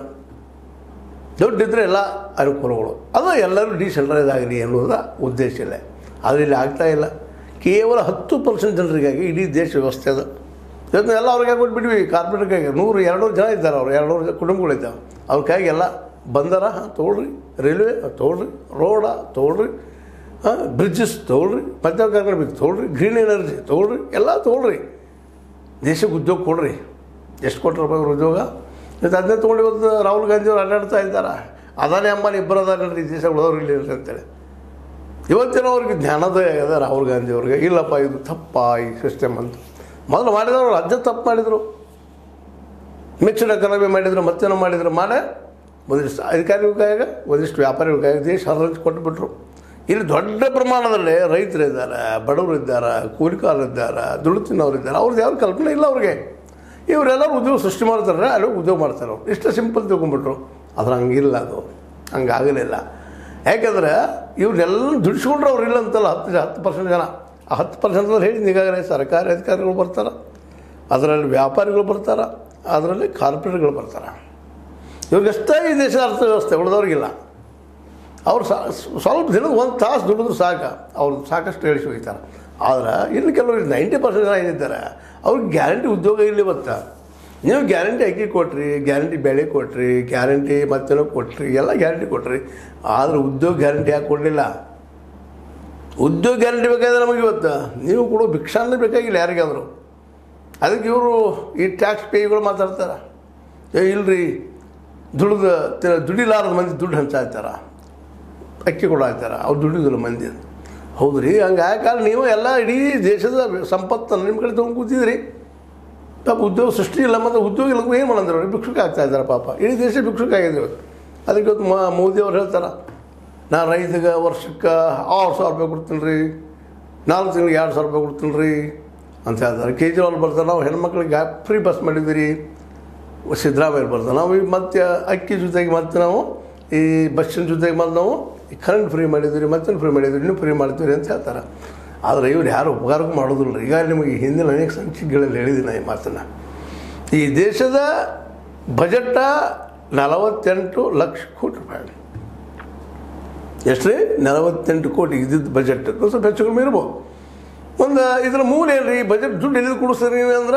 ದುಡ್ಡಿದ್ರೆ ಎಲ್ಲ ಅನುಕೂಲಗಳು, ಅದು ಎಲ್ಲರೂ ಡಿಸೆಂಟ್ರಲೈಸ್ ಆಗಲಿ ಅನ್ನೋದ ಉದ್ದೇಶ ಇಲ್ಲ. ಆದರೆ ಇಲ್ಲಿ ಆಗ್ತಾ ಇಲ್ಲ. ಕೇವಲ ಹತ್ತು ಪರ್ಸೆಂಟ್ ಜನರಿಗಾಗಿ ಇಡೀ ದೇಶ ವ್ಯವಸ್ಥೆ ಅದ. ಇವತ್ತು ಎಲ್ಲ ಅವ್ರಿಗೆ ಕೊಟ್ಬಿಟ್ವಿ ಕಾರ್ಪೊರೇಟ್ಗಾಗಿ. ನೂರು ಎರಡುನೂರು ಜನ ಇದ್ದಾರೆ, ಅವರು ಎರಡುನೂರು ಕುಟುಂಬಗಳಿದ್ದಾವೆ. ಅವ್ರ ಕೈಗೆ ಎಲ್ಲ ಬಂದರ ತೊಗೊಳ್ರಿ, ರೈಲ್ವೆ ತೊಗೊಳ್ರಿ, ರೋಡ ತೊಗೊಳ್ರಿ, ಹಾಂ ಬ್ರಿಡ್ಜಸ್ ತೊಗೊಳ್ರಿ, ಮಧ್ಯ ಕರ್ಕೊಂಡು ತೊಗೊಳ್ರಿ, ಗ್ರೀನ್ ಎನರ್ಜಿ ತೊಗೊಳ್ರಿ, ಎಲ್ಲ ತೊಗೊಳ್ರಿ. ದೇಶಕ್ಕೆ ಉದ್ಯೋಗ ಕೊಡ್ರಿ. ಎಷ್ಟು ಕೋಟಿ ರೂಪಾಯಿ ಉದ್ಯೋಗ ಇವತ್ತು ಅದನ್ನೇ ತೊಗೊಂಡು ಇವತ್ತು ರಾಹುಲ್ ಗಾಂಧಿ ಅವರು ಅಡ್ಡಾಡ್ತಾ ಇದ್ದಾರೆ. ಅದಾನಿ ಅಂಬಾನಿ ಇಬ್ಬರು ಅದಾರ ಈ ದೇಶ ಉಳಿದವ್ರು ಇಲ್ಲಿ ಅಂತೇಳಿ. ಇವತ್ತಿನ ಅವ್ರಿಗೆ ಜ್ಞಾನೋದಯ ಆಗಿದೆ ರಾಹುಲ್ ಗಾಂಧಿ ಅವ್ರಿಗೆ. ಇಲ್ಲಪ್ಪ ಇದು ತಪ್ಪ ಈ ಸಿಸ್ಟಮ್ ಅಂತ. ಮೊದಲು ಮಾಡಿದವರು ರಾಜ್ಯ ತಪ್ಪು ಮಾಡಿದರು, ಮಿಕ್ಸ್ಡ್ ಎಕಾನಮಿ ಮಾಡಿದರು, ಮತ್ತೇನೋ ಮಾಡಿದರು. ಮಾಡೇ ಒಂದಿಷ್ಟು ಅಧಿಕಾರಿಗಳಿಗಾಗ ಒಂದಿಷ್ಟು ವ್ಯಾಪಾರಿಗಳಿಗಾಗ ದೇಶ ಹರಿದು ಕೊಟ್ಟುಬಿಟ್ರು. ಇಲ್ಲಿ ದೊಡ್ಡ ಪ್ರಮಾಣದಲ್ಲಿ ರೈತರು ಇದ್ದಾರೆ, ಬಡವರು ಇದ್ದಾರೆ, ಕೂಲಿಕಾರರು ಇದ್ದಾರೆ, ದುಡ್ಡು ತಿನ್ನೋರು ಇದ್ದಾರೆ. ಅವ್ರದ್ದು ಯಾವ ಕಲ್ಪನೆ ಇಲ್ಲ ಅವ್ರಿಗೆ. ಇವರೆಲ್ಲರೂ ಉದ್ಯೋಗ ಸೃಷ್ಟಿ ಮಾಡ್ತಾರೆ, ಅಲ್ಲಿ ಉದ್ಯೋಗ ಮಾಡ್ತಾರೆ ಅವ್ರು. ಇಷ್ಟು ಸಿಂಪಲ್ ತಿಳ್ಕೊಂಡ್ಬಿಟ್ರು. ಆದ್ರೆ ಹಂಗಿಲ್ಲ, ಅದು ಹಂಗಾಗಲಿಲ್ಲ. ಯಾಕೆಂದರೆ ಇವ್ರನ್ನೆಲ್ಲ ದುಡಿಸ್ಕೊಂಡ್ರೆ ಅವ್ರು ಇಲ್ಲ ಅಂತಲ್ಲ. ಹತ್ತು ಹತ್ತು ಪರ್ಸೆಂಟ್ ಜನ, ಆ ಹತ್ತು ಪರ್ಸೆಂಟಲ್ಲಿ ಹೇಳಿದ ಈಗಾಗಲೇ ಸರ್ಕಾರಿ ಅಧಿಕಾರಿಗಳು ಬರ್ತಾರೆ, ಅದರಲ್ಲಿ ವ್ಯಾಪಾರಿಗಳು ಬರ್ತಾರೆ, ಅದರಲ್ಲಿ ಕಾರ್ಪೊರೇಟ್ಗಳು ಬರ್ತಾರೆ. ಇವ್ರಿಗಷ್ಟೇ ಈ ದೇಶದ ಅರ್ಥವ್ಯವಸ್ಥೆ, ಉಳಿದವ್ರಿಗಿಲ್ಲ. ಅವ್ರು ಸಾ ಸ್ವಲ್ಪ ದಿನದ ಒಂದು ತಾಸು ದುಡಿದ್ರು ಸಾಕು, ಅವ್ರು ಸಾಕಷ್ಟು ಹೇಳಿಸಿ ಹೋಗ್ತಾರೆ. ಆದ್ರೆ ಇನ್ನು ಕೆಲವರು ನೈಂಟಿ ಪರ್ಸೆಂಟ್ ಜನ ಏನಿದ್ದಾರೆ ಅವ್ರಿಗೆ ಗ್ಯಾರಂಟಿ ಉದ್ಯೋಗ ಇಲ್ಲಿ ಬತ್ತಾ. ನೀವು ಗ್ಯಾರಂಟಿ ಅಕ್ಕಿ ಕೊಟ್ರಿ, ಗ್ಯಾರಂಟಿ ಬೆಳೆ ಕೊಟ್ರಿ, ಗ್ಯಾರಂಟಿ ಮತ್ತೇನೋ ಕೊಟ್ರಿ, ಎಲ್ಲ ಗ್ಯಾರಂಟಿ ಕೊಟ್ರಿ. ಆದರೆ ಉದ್ಯೋಗ ಗ್ಯಾರಂಟಿ ಯಾಕೆ ಕೊಡಲಿಲ್ಲ? ಉದ್ಯೋಗ ಗ್ಯಾರಂಟಿ ಬೇಕಾದ್ರೆ ನಮಗೆ ಇವತ್ತು ನೀವು ಕೊಡೋ ಭಿಕ್ಷಾನೇ ಬೇಕಾಗಿಲ್ಲ ಯಾರಿಗಾದರೂ. ಅದಕ್ಕೆ ಇವರು ಈ ಟ್ಯಾಕ್ಸ್ ಪೇಗಳು ಮಾತಾಡ್ತಾರೆ. ಏ ಇಲ್ರಿ, ದುಡ್ದು ದುಡಿಲಾರದ ಮಂದಿ ದುಡ್ಡು ಹಂಚಾಯ್ತಾರ, ಅಕ್ಕಿ ಕೊಡಾಯ್ತಾರ, ಅವ್ರು ದುಡಿದಿಲ್ಲ ಮಂದಿ. ಹೌದು ರೀ, ಹಂಗೆ ಯಾಕಂದ್ರೆ ನೀವು ಎಲ್ಲ ಇಡೀ ದೇಶದ ಸಂಪತ್ತನ್ನು ನಿಮ್ಮ ಕಡೆ ತೊಗೊಂಡು ಕೂತಿದ್ರಿ. ಪಾಪ ಉದ್ಯೋಗ ಸೃಷ್ಟಿ ಇಲ್ಲ, ಮತ್ತು ಉದ್ಯೋಗ ಇಲ್ಲ ಏನು ಮಾಡಂದ್ರೆ ಅವ್ರಿಗೆ ಭಿಕ್ಷುಕ ಆಗ್ತಾ ಇದ್ದಾರೆ. ಪಾಪ ಇಡೀ ದೇಶ ಭಿಕ್ಷುಕ ಆಗಿದೆ ಇವತ್ತು. ಅದಕ್ಕೆ ಇವತ್ತು ಮ ಮೋದಿ ಅವ್ರು ಹೇಳ್ತಾರೆ, ನಾನು ರೈತಗೆ ವರ್ಷಕ್ಕೆ ಆರು ಸಾವಿರ ರೂಪಾಯಿ ಕೊಡ್ತೀನಿ ರೀ, ನಾಲ್ಕು ತಿಂಗಳಿಗೆ ಎರಡು ಸಾವಿರ ರೂಪಾಯಿ ಕೊಡ್ತೀನಿ ರೀ ಅಂತ ಹೇಳ್ತಾರೆ. ಕೇಜ್ರಿವಾಲ್ ಬರ್ತಾರೆ, ನಾವು ಹೆಣ್ಮಕ್ಳಿಗೆ ಫ್ರೀ ಬಸ್ ಮಾಡಿದ್ದೀರಿ. ಸಿದ್ದರಾಮಯ್ಯ ಬರ್ತಾರೆ, ನಾವು ಈ ಮತ್ತೆ ಅಕ್ಕಿ ಜೊತೆಗೆ ಮತ್ತೆ ನಾವು ಈ ಬಸ್ಸಿನ ಜೊತೆಗೆ ಮತ್ತೆ ನಾವು ಈ ಕರೆಂಟ್ ಫ್ರೀ ಮಾಡಿದ್ದೀರಿ, ಮತ್ತೇನು ಫ್ರೀ ಮಾಡಿದ್ದೀರಿ, ಇನ್ನೂ ಫ್ರೀ ಮಾಡ್ತೀವಿ ಅಂತ ಹೇಳ್ತಾರೆ. ಆದರೆ ಇವ್ರು ಯಾರು ಉಪಕಾರಕ್ಕೂ ಮಾಡೋದಿಲ್ಲ. ಈಗ ನಿಮಗೆ ಹಿಂದಿನ ಅನೇಕ ಸಂಚಿಕೆಗಳಲ್ಲಿ ಹೇಳಿದ್ದೀನಿ ಈ ಮಾತನ್ನು. ಈ ದೇಶದ ಬಜೆಟ ನಲವತ್ತೆಂಟು ಲಕ್ಷ ಕೋಟಿ ರೂಪಾಯಿ. ಎಷ್ಟು ರೀ? ನಲವತ್ತೆಂಟು ಕೋಟಿ ಇದ್ದಿದ್ದು ಬಜೆಟ್. ಸ್ವಲ್ಪ ಹೆಚ್ಚು ಕಡಿಮೆ ಇರ್ಬೋದು. ಒಂದು ಇದರ ಮೂಲ ಏನು ರೀ? ಬಜೆಟ್ ದುಡ್ಡು ಎಲ್ಲಿದು ಕೊಡಿಸ್ತೀರಿ ನೀವು ಅಂದ್ರೆ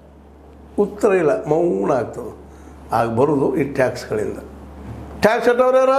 ಉತ್ತರ ಇಲ್ಲ, ಮೌನ ಆಗ್ತದೆ. ಆಗ ಬರೋದು ಈ ಟ್ಯಾಕ್ಸ್ಗಳಿಂದ. ಟ್ಯಾಕ್ಸ್ ಕಟ್ಟೋರು ಯಾರ?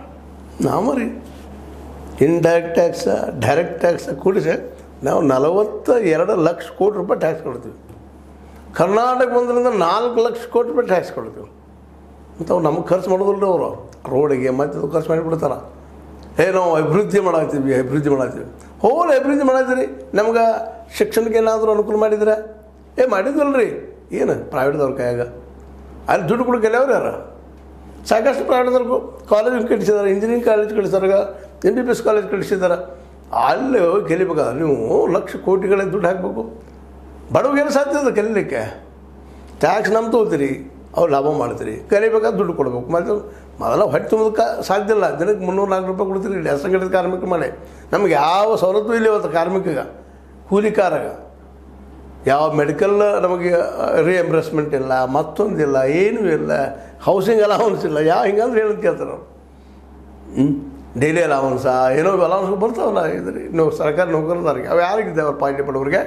ನಾವು ರೀ. ಇಂಡೈರೆಕ್ಟ್ ಟ್ಯಾಕ್ಸ, ಡೈರೆಕ್ಟ್ ಟ್ಯಾಕ್ಸ ಕೂಡಿಸಿ ನಾವು ನಲವತ್ತ ಎರಡು ಲಕ್ಷ ಕೋಟಿ ರೂಪಾಯಿ ಟ್ಯಾಕ್ಸ್ ಕೊಡ್ತೀವಿ. ಕರ್ನಾಟಕ ಬಂದ್ರಿಂದ ನಾಲ್ಕು ಲಕ್ಷ ಕೋಟಿ ರೂಪಾಯಿ ಟ್ಯಾಕ್ಸ್ ಕೊಡ್ತೀವಿ. ಮತ್ತು ಅವ್ರು ನಮಗೆ ಖರ್ಚು ಮಾಡೋದಿಲ್ಲ. ಅವರು ರೋಡಿಗೆ ಮತ್ತು ಖರ್ಚು ಮಾಡಿಬಿಡ್ತಾರೆ. ಏ ನಾವು ಅಭಿವೃದ್ಧಿ ಮಾಡಾಕ್ತೀವಿ, ಅಭಿವೃದ್ಧಿ ಮಾಡಾಕ್ತೀವಿ. ಹೋಲ್ ಅಭಿವೃದ್ಧಿ ಮಾಡಾಕ್ತೀರಿ. ನಮ್ಗೆ ಶಿಕ್ಷಣಕ್ಕೆ ಏನಾದರೂ ಅನುಕೂಲ ಮಾಡಿದ್ರೆ ಏ ಮಾಡಿದ್ವಲ್ಲ ರೀ. ಏನು ಪ್ರೈವೇಟ್ದವ್ರ ಕೈಯಾಗ ಅಲ್ಲಿ ದುಡ್ಡು ಕೊಡೋಕೆ ಅವ್ರು ಯಾರು? ಸಾಕಷ್ಟು ಪ್ರೈವೇಟ್ದವ್ರಿಗೂ ಕಾಲೇಜ್ ಕಳಿಸಿದ್ದಾರೆ, ಇಂಜಿನಿಯರಿಂಗ್ ಕಾಲೇಜ್ ಕಳಿಸಿದಾಗ, M B B S college ಕಳಿಸಿದ್ದಾರೆ. ಅಲ್ಲಿ ಹೋಗಿ ಕಲಿಬೇಕಾದ್ರೆ ನೀವು ಲಕ್ಷ ಕೋಟಿಗಳೇ ದುಡ್ಡು ಹಾಕಬೇಕು. ಬಡವಿಗೇನು ಸಾಧ್ಯ ಇದೆ ಕಲೀಲಿಕ್ಕೆ? ಟ್ಯಾಕ್ಸ್ ನಮ್ಮ ತೊಗೊಳ್ತೀರಿ, ಅವ್ರು ಲಾಭ ಮಾಡ್ತೀರಿ, ಕಲಿಬೇಕಾದ್ರೆ ದುಡ್ಡು ಕೊಡಬೇಕು. ಮತ್ತು ಮೊದಲ ಹೊಟ್ಟೆ ತುಂಬೋದಕ್ಕೆ ಸಾಧ್ಯ ಇಲ್ಲ. ದಿನಕ್ಕೆ ಮುನ್ನೂರು ನಾಲ್ಕು ರೂಪಾಯಿ ಕೊಡ್ತೀರಿ ಇಲ್ಲಿ ಅಸಂಘಟಿತ ಕಾರ್ಮಿಕ ಮಾಡಿ. ನಮಗೆ ಯಾವ ಸವಲತ್ತು ಇಲ್ಲ ಇವತ್ತು ಕಾರ್ಮಿಕಗೆ, ಕೂಲಿಕಾರಗ. ಯಾವ ಮೆಡಿಕಲ್ ನಮಗೆ ರಿಎಂಬರ್ಸ್ಮೆಂಟ್ ಇಲ್ಲ, ಮತ್ತೊಂದಿಲ್ಲ, ಏನೂ ಇಲ್ಲ, ಹೌಸಿಂಗ್ ಅಲೌನ್ಸ್ ಇಲ್ಲ. ಯಾವ ಹಿಂಗಂದ್ರೆ ಹೇಳೋದು ಕೇಳ್ತಾರೆ ಅವ್ರು. ಹ್ಞೂ ಡೈಲಿ ಅಲೌನ್ಸ ಏನೋ ಅಲೌನ್ಸ್ ಬರ್ತಾವಲ್ಲ ಇದ್ರಿ ನೋ ಸರ್ಕಾರಿ ನೌಕರದಾರಿಗೆ. ಅವು ಯಾರಿಗಿದ್ದಾವೆ ಅವ್ರು ಪಾಯಿಂಟ್ ಪಡೋರಿಗೆ?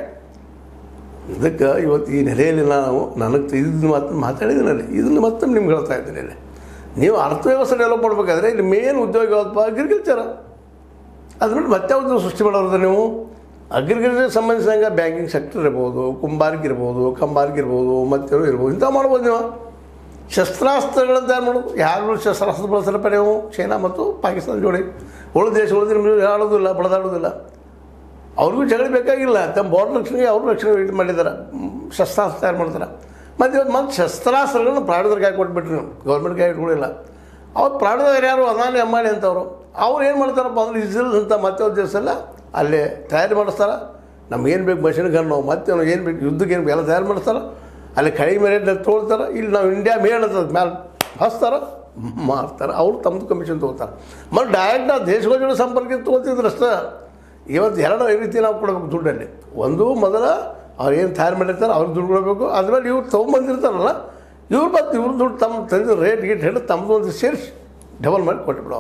ಇದಕ್ಕೆ ಇವತ್ತು ಈ ನೆಲೆಯಲ್ಲಿ ನಾವು ನನಗೆ ಇದನ್ನು ಮಾತು ಮಾತಾಡಿದ್ದೀನಲ್ಲಿ ಇದನ್ನು ಮತ್ತೆ ನಿಮ್ಗೆ ಹೇಳ್ತಾ ಇದ್ದೀನಿ. ಇಲ್ಲಿ ನೀವು ಅರ್ಥವ್ಯವಸ್ಥೆ ಡೆವಲಪ್ ಮಾಡಬೇಕಾದ್ರೆ ಇಲ್ಲಿ ಮೇನ್ ಉದ್ಯೋಗ ಯಾವತ್ತಪ್ಪ? ಅಗ್ರಿಕಲ್ಚರ. ಅದ್ರಲ್ಲಿ ಮತ್ತೆ ಉದ್ಯೋಗ ಸೃಷ್ಟಿ ಮಾಡೋದ್ರೆ ನೀವು ಅಗ್ರಿಕಲ್ಚರ್ ಸಂಬಂಧಿಸಿದಂಗೆ ಬ್ಯಾಂಕಿಂಗ್ ಸೆಕ್ಟರ್ ಇರ್ಬೋದು, ಕುಂಬಾರಿಕೆ ಇರ್ಬೋದು, ಕಂಬಾರಿಕೆ ಇರ್ಬೋದು, ಮತ್ತೇನೋ ಇರ್ಬೋದು. ಇಂಥ ಮಾಡ್ಬೋದು ನೀವು. ಶಸ್ತ್ರಾಸ್ತ್ರಗಳನ್ನು ತಯಾರು ಮಾಡೋದು. ಯಾರು ಶಸ್ತ್ರಾಸ್ತ್ರ ಬಳಸ್ತಾರಪ್ಪ ನೀವು? ಚೈನಾ ಮತ್ತು ಪಾಕಿಸ್ತಾನ ಜೋಡಿ. ಉಳಿದ ದೇಶಗಳು ನಿಮ್ಗೆ ಆಡೋದಿಲ್ಲ, ಬಡದಾಡೋದಿಲ್ಲ. ಅವ್ರಿಗೂ ಜಗಳ ಬೇಕಾಗಿಲ್ಲ. ತಮ್ಮ ಬಾರ್ಡರ್ ರಕ್ಷಣೆಗೆ ಅವರು ರಕ್ಷಣೆ ಇದು ಮಾಡಿದ್ದಾರೆ, ಶಸ್ತ್ರಾಸ್ತ್ರ ತಯಾರು ಮಾಡ್ತಾರೆ. ಮತ್ತು ಇವತ್ತು ಮತ್ತೆ ಶಸ್ತ್ರಾಸ್ತ್ರಗಳನ್ನ ಪ್ರಾಣದ ಕೈ ಕೊಟ್ಬಿಟ್ರಿ ನೀವು, ಗೌರ್ಮೆಂಟ್ ಕೈ ಇಟ್ಕೊಳ್ಳಿಲ್ಲ. ಅವ್ರು ಪ್ರಾಣದವ್ರು ಯಾರು? ಅದಾನಿ ಅಂಬಾನಿ ಅಂತವರು. ಅವ್ರು ಏನು ಮಾಡ್ತಾರಪ್ಪ ಅಂದ್ರೆ ಇಸ್ರೇಲ್ ಅಂತ ಮತ್ತೆ ಒಂದು ದೇಶ ಎಲ್ಲ ಅಲ್ಲೇ ತಯಾರು ಮಾಡಿಸ್ತಾರೆ. ನಮಗೇನು ಬೇಕು ಮಷಿನ್ ಗನ್, ನಾವು ಮತ್ತೆ ಏನು ಬೇಕು ಯುದ್ಧಕ್ಕೆ ಏನು ಎಲ್ಲ ತಯಾರು ಮಾಡಿಸ್ತಾರೆ. ಅಲ್ಲಿ ಕಡಿಮೆ ರೇಟ್ ತೊಗೊಳ್ತಾರೆ. ಇಲ್ಲಿ ನಾವು ಇಂಡಿಯಾ ಮೇಲ್ ಅಂತದ ಮೇಲೆ ಹಚ್ತಾರೆ, ಮಾರ್ತಾರೆ. ಅವ್ರು ತಮ್ಮದು ಕಮಿಷನ್ ತೊಗೋತಾರೆ. ಮತ್ತು ಡೈರೆಕ್ಟ್ ಆ ದೇಶಗಳ ಜೊತೆ ಸಂಪರ್ಕ ತೊಗೊಳ್ತಿದ್ರು ಅಷ್ಟೇ. ಇವತ್ತು ಎರಡು ರೀತಿ ನಾವು ಕೊಡಬೇಕು ದುಡ್ಡಲ್ಲಿ. ಒಂದು ಮೊದಲ ಅವ್ರು ಏನು ತಯಾರು ಮಾಡಿರ್ತಾರೆ ಅವ್ರಿಗೆ ದುಡ್ಡು ಕೊಡಬೇಕು. ಅದ್ಮೇಲೆ ಇವ್ರು ತೊಗೊಂಬಂದಿರ್ತಾರಲ್ಲ ಇವ್ರು ಮತ್ತು ಇವ್ರು ದುಡ್ಡು ತಮ್ಮ ತಂದು ರೇಟ್ ಗೀಟ್ ಹೇಳಿ ತಮ್ಮದು ಒಂದು ಸೇರಿಸಿ ಡಬಲ್ ಮಾಡಿ ಕೊಟ್ಬಿಡೋ.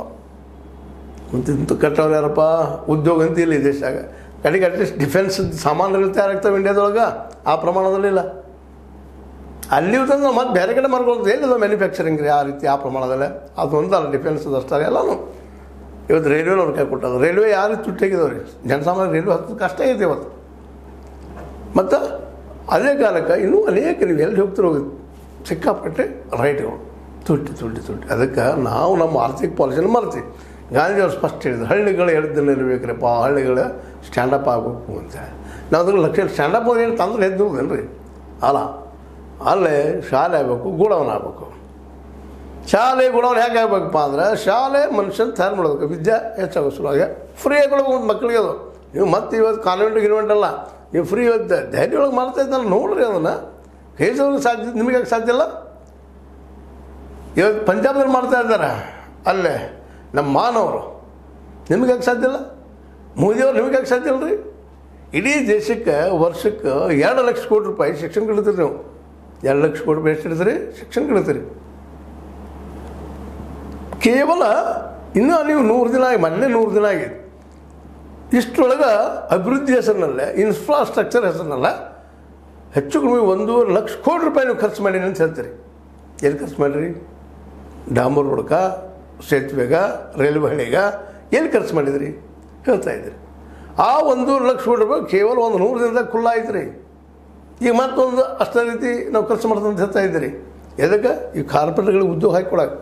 ಮತ್ತು ಇಂಥ ಕಟ್ಟವ್ರು ಯಾರಪ್ಪ? ಉದ್ಯೋಗ ಅಂತ ಇಲ್ಲ ಈ ದೇಶದಾಗ. ಕಡೆಗೆ ಅಟ್ಲೀಸ್ಟ್ ಡಿಫೆನ್ಸ್ ಸಾಮಾನುಗಳು ತಯಾರಾಗ್ತವೆ ಇಂಡಿಯಾದೊಳಗೆ, ಆ ಪ್ರಮಾಣದಲ್ಲಿಲ್ಲ. ಅಲ್ಲಿಯೂ ತಂದು ಮತ್ತು ಬೇರೆ ಕಡೆ ಮಾರ್ಕೊಳ್ಳೋದು ಏನಿದೆ ಮ್ಯಾನುಫ್ಯಾಕ್ಚರಿಂಗ್ ರೀ ಆ ರೀತಿ ಆ ಪ್ರಮಾಣದಲ್ಲೇ. ಅದು ಒಂದಲ್ಲ ಡಿಫೆನ್ಸ್ ಅಷ್ಟೇ ಎಲ್ಲನೂ. ಇವತ್ತು ರೈಲ್ವೆನವ್ರು ಕೈ ಕೊಟ್ಟದು. ರೈಲ್ವೆ ಯಾವ ರೀತಿ ತುಟ್ಟಿಯಾಗಿದಾವೆ ರೀ, ಜನಸಾಮಾನ್ಯ ರೈಲ್ವೆ ಹತ್ತು ಕಷ್ಟ ಐತೆ ಇವತ್ತು. ಮತ್ತು ಅದೇ ಕಾಲಕ್ಕೆ ಇನ್ನೂ ಅನೇಕ ನೀವು ಎಲ್ಲಿ ಹೋಗ್ತಿರೋ ಸಿಕ್ಕಾಪಟ್ಟೆ ರೈಟ್ಗಳು ತುಟ್ಟಿ ತುಟ್ಟಿ ತುಟ್ಟಿ. ಅದಕ್ಕೆ ನಾವು ನಮ್ಮ ಆರ್ಥಿಕ ಪಾಲಿಸಿನ ಮರ್ತೀವಿ. ಗಾಂಧಿಯವ್ರು ಸ್ಪಷ್ಟ ಹೇಳಿದ್ರು, ಹಳ್ಳಿಗಳು ಎದ್ದು ನಿಲ್ಲಬೇಕ್ರಪ್ಪ, ಹಳ್ಳಿಗಳ ಸ್ಟ್ಯಾಂಡಪ್ ಆಗಬೇಕು ಅಂತ. ನಾವು ಅದ್ರ ಲಕ್ಷ ಸ್ಟ್ಯಾಂಡಪ್ ಅಂದ್ರೆ ಏನು ತಂದ್ರೆ ಎದ್ದುವುದೇನು ರೀ? ಅಲ್ಲ, ಅಲ್ಲೇ ಶಾಲೆ ಆಗಬೇಕು, ಗೂಡವನ ಆಗಬೇಕು. ಶಾಲೆ ಗುಣವ್ರು ಹೇಗೆ ಆಗಬೇಕಪ್ಪ ಅಂದ್ರೆ, ಶಾಲೆ ಮನುಷ್ಯನ ತಯಾರು ಮಾಡಬೇಕು, ವಿದ್ಯೆ ಹೆಚ್ಚಾಗೋ ಸಲುವಾಗಿ ಫ್ರೀಯಾಗಿ ಕೊಡಬೇಕು ಒಂದು ಮಕ್ಕಳಿಗೆ. ಅದು ನೀವು ಮತ್ತೆ ಇವತ್ತು ಕಾನ್ವೆಂಟ್ ಗಿನ್ವೆಂಟ್ ಅಲ್ಲ, ನೀವು ಫ್ರೀ ಇವತ್ತು ದೆಹಲಿ ಒಳಗೆ ಮಾಡ್ತಾ ಇದ್ದಲ್ಲ, ನೋಡ್ರಿ ಅದನ್ನು. ಕೇಸವ್ರಿಗೆ ಸಾಧ್ಯ, ನಿಮಗೆ ಯಾಕೆ ಸಾಧ್ಯ ಇಲ್ಲ? ಇವತ್ತು ಪಂಜಾಬ್ದಲ್ಲಿ ಮಾಡ್ತಾ ಇದ್ದಾರೆ, ಅಲ್ಲೇ ನಮ್ಮ ಮಾನವರು, ನಿಮಗೆ ಯಾಕೆ ಸಾಧ್ಯ ಇಲ್ಲ? ಮೋದಿಯವ್ರು ನಿಮಗೆ ಯಾಕೆ ಸಾಧ್ಯ ಇಲ್ಲ ರೀ? ಇಡೀ ದೇಶಕ್ಕೆ ವರ್ಷಕ್ಕೆ ಎರಡು ಲಕ್ಷ ಕೋಟಿ ರೂಪಾಯಿ ಶಿಕ್ಷಣ ಕಳಿತೀರಿ ನೀವು. ಎರಡು ಲಕ್ಷ ಕೋಟಿ ರೂಪಾಯಿ ಎಷ್ಟು ಹಿಡಿತೀರಿ? ಶಿಕ್ಷಣ ಕಳಿತೀರಿ. ಕೇವಲ ಇನ್ನೂ ನೀವು ನೂರು ದಿನ ಆಗಿ, ಮೊನ್ನೆ ನೂರು ದಿನ ಆಗಿದೆ. ಇಷ್ಟರೊಳಗೆ ಅಭಿವೃದ್ಧಿ ಹೆಸರಿನಲ್ಲೇ, ಇನ್ಫ್ರಾಸ್ಟ್ರಕ್ಚರ್ ಹೆಸರಿನಲ್ಲ ಹೆಚ್ಚು ಕಡಿಮೆ ಒಂದೂವರೆ ಲಕ್ಷ ಕೋಟಿ ರೂಪಾಯಿ ನೀವು ಖರ್ಚು ಮಾಡೀನಿ ಅಂತ ಹೇಳ್ತೀರಿ. ಎಲ್ಲಿ ಖರ್ಚು ಮಾಡಿರಿ? ಡಾಂಬರ್ ರೋಡ್ಕ, ಸೇತುವೆಗ, ರೈಲ್ವೆ ಹಳಿಗ ಎಲ್ಲಿ ಖರ್ಚು ಮಾಡಿದ್ರಿ ಹೇಳ್ತಾ ಇದ್ದೀರಿ. ಆ ಒಂದೂವರೆ ಲಕ್ಷ ಕೋಟಿ ರೂಪಾಯಿ ಕೇವಲ ಒಂದು ನೂರು ದಿನದಾಗ ಖುಲ್ಲ ಆಯ್ತು ರೀ. ಈಗ ಮತ್ತೊಂದು ಅಷ್ಟೇ ರೀತಿ ನಾವು ಖರ್ಚು ಮಾಡ್ತಂತ ಹೇಳ್ತಾ ಇದ್ದೀರಿ. ಎದಕ್ಕೆ? ಈ ಕಾರ್ಪೊರೇಟ್ಗಳಿಗೆ ಉದ್ಯೋಗ ಹಾಕಿಕೊಡಕ್ಕೆ.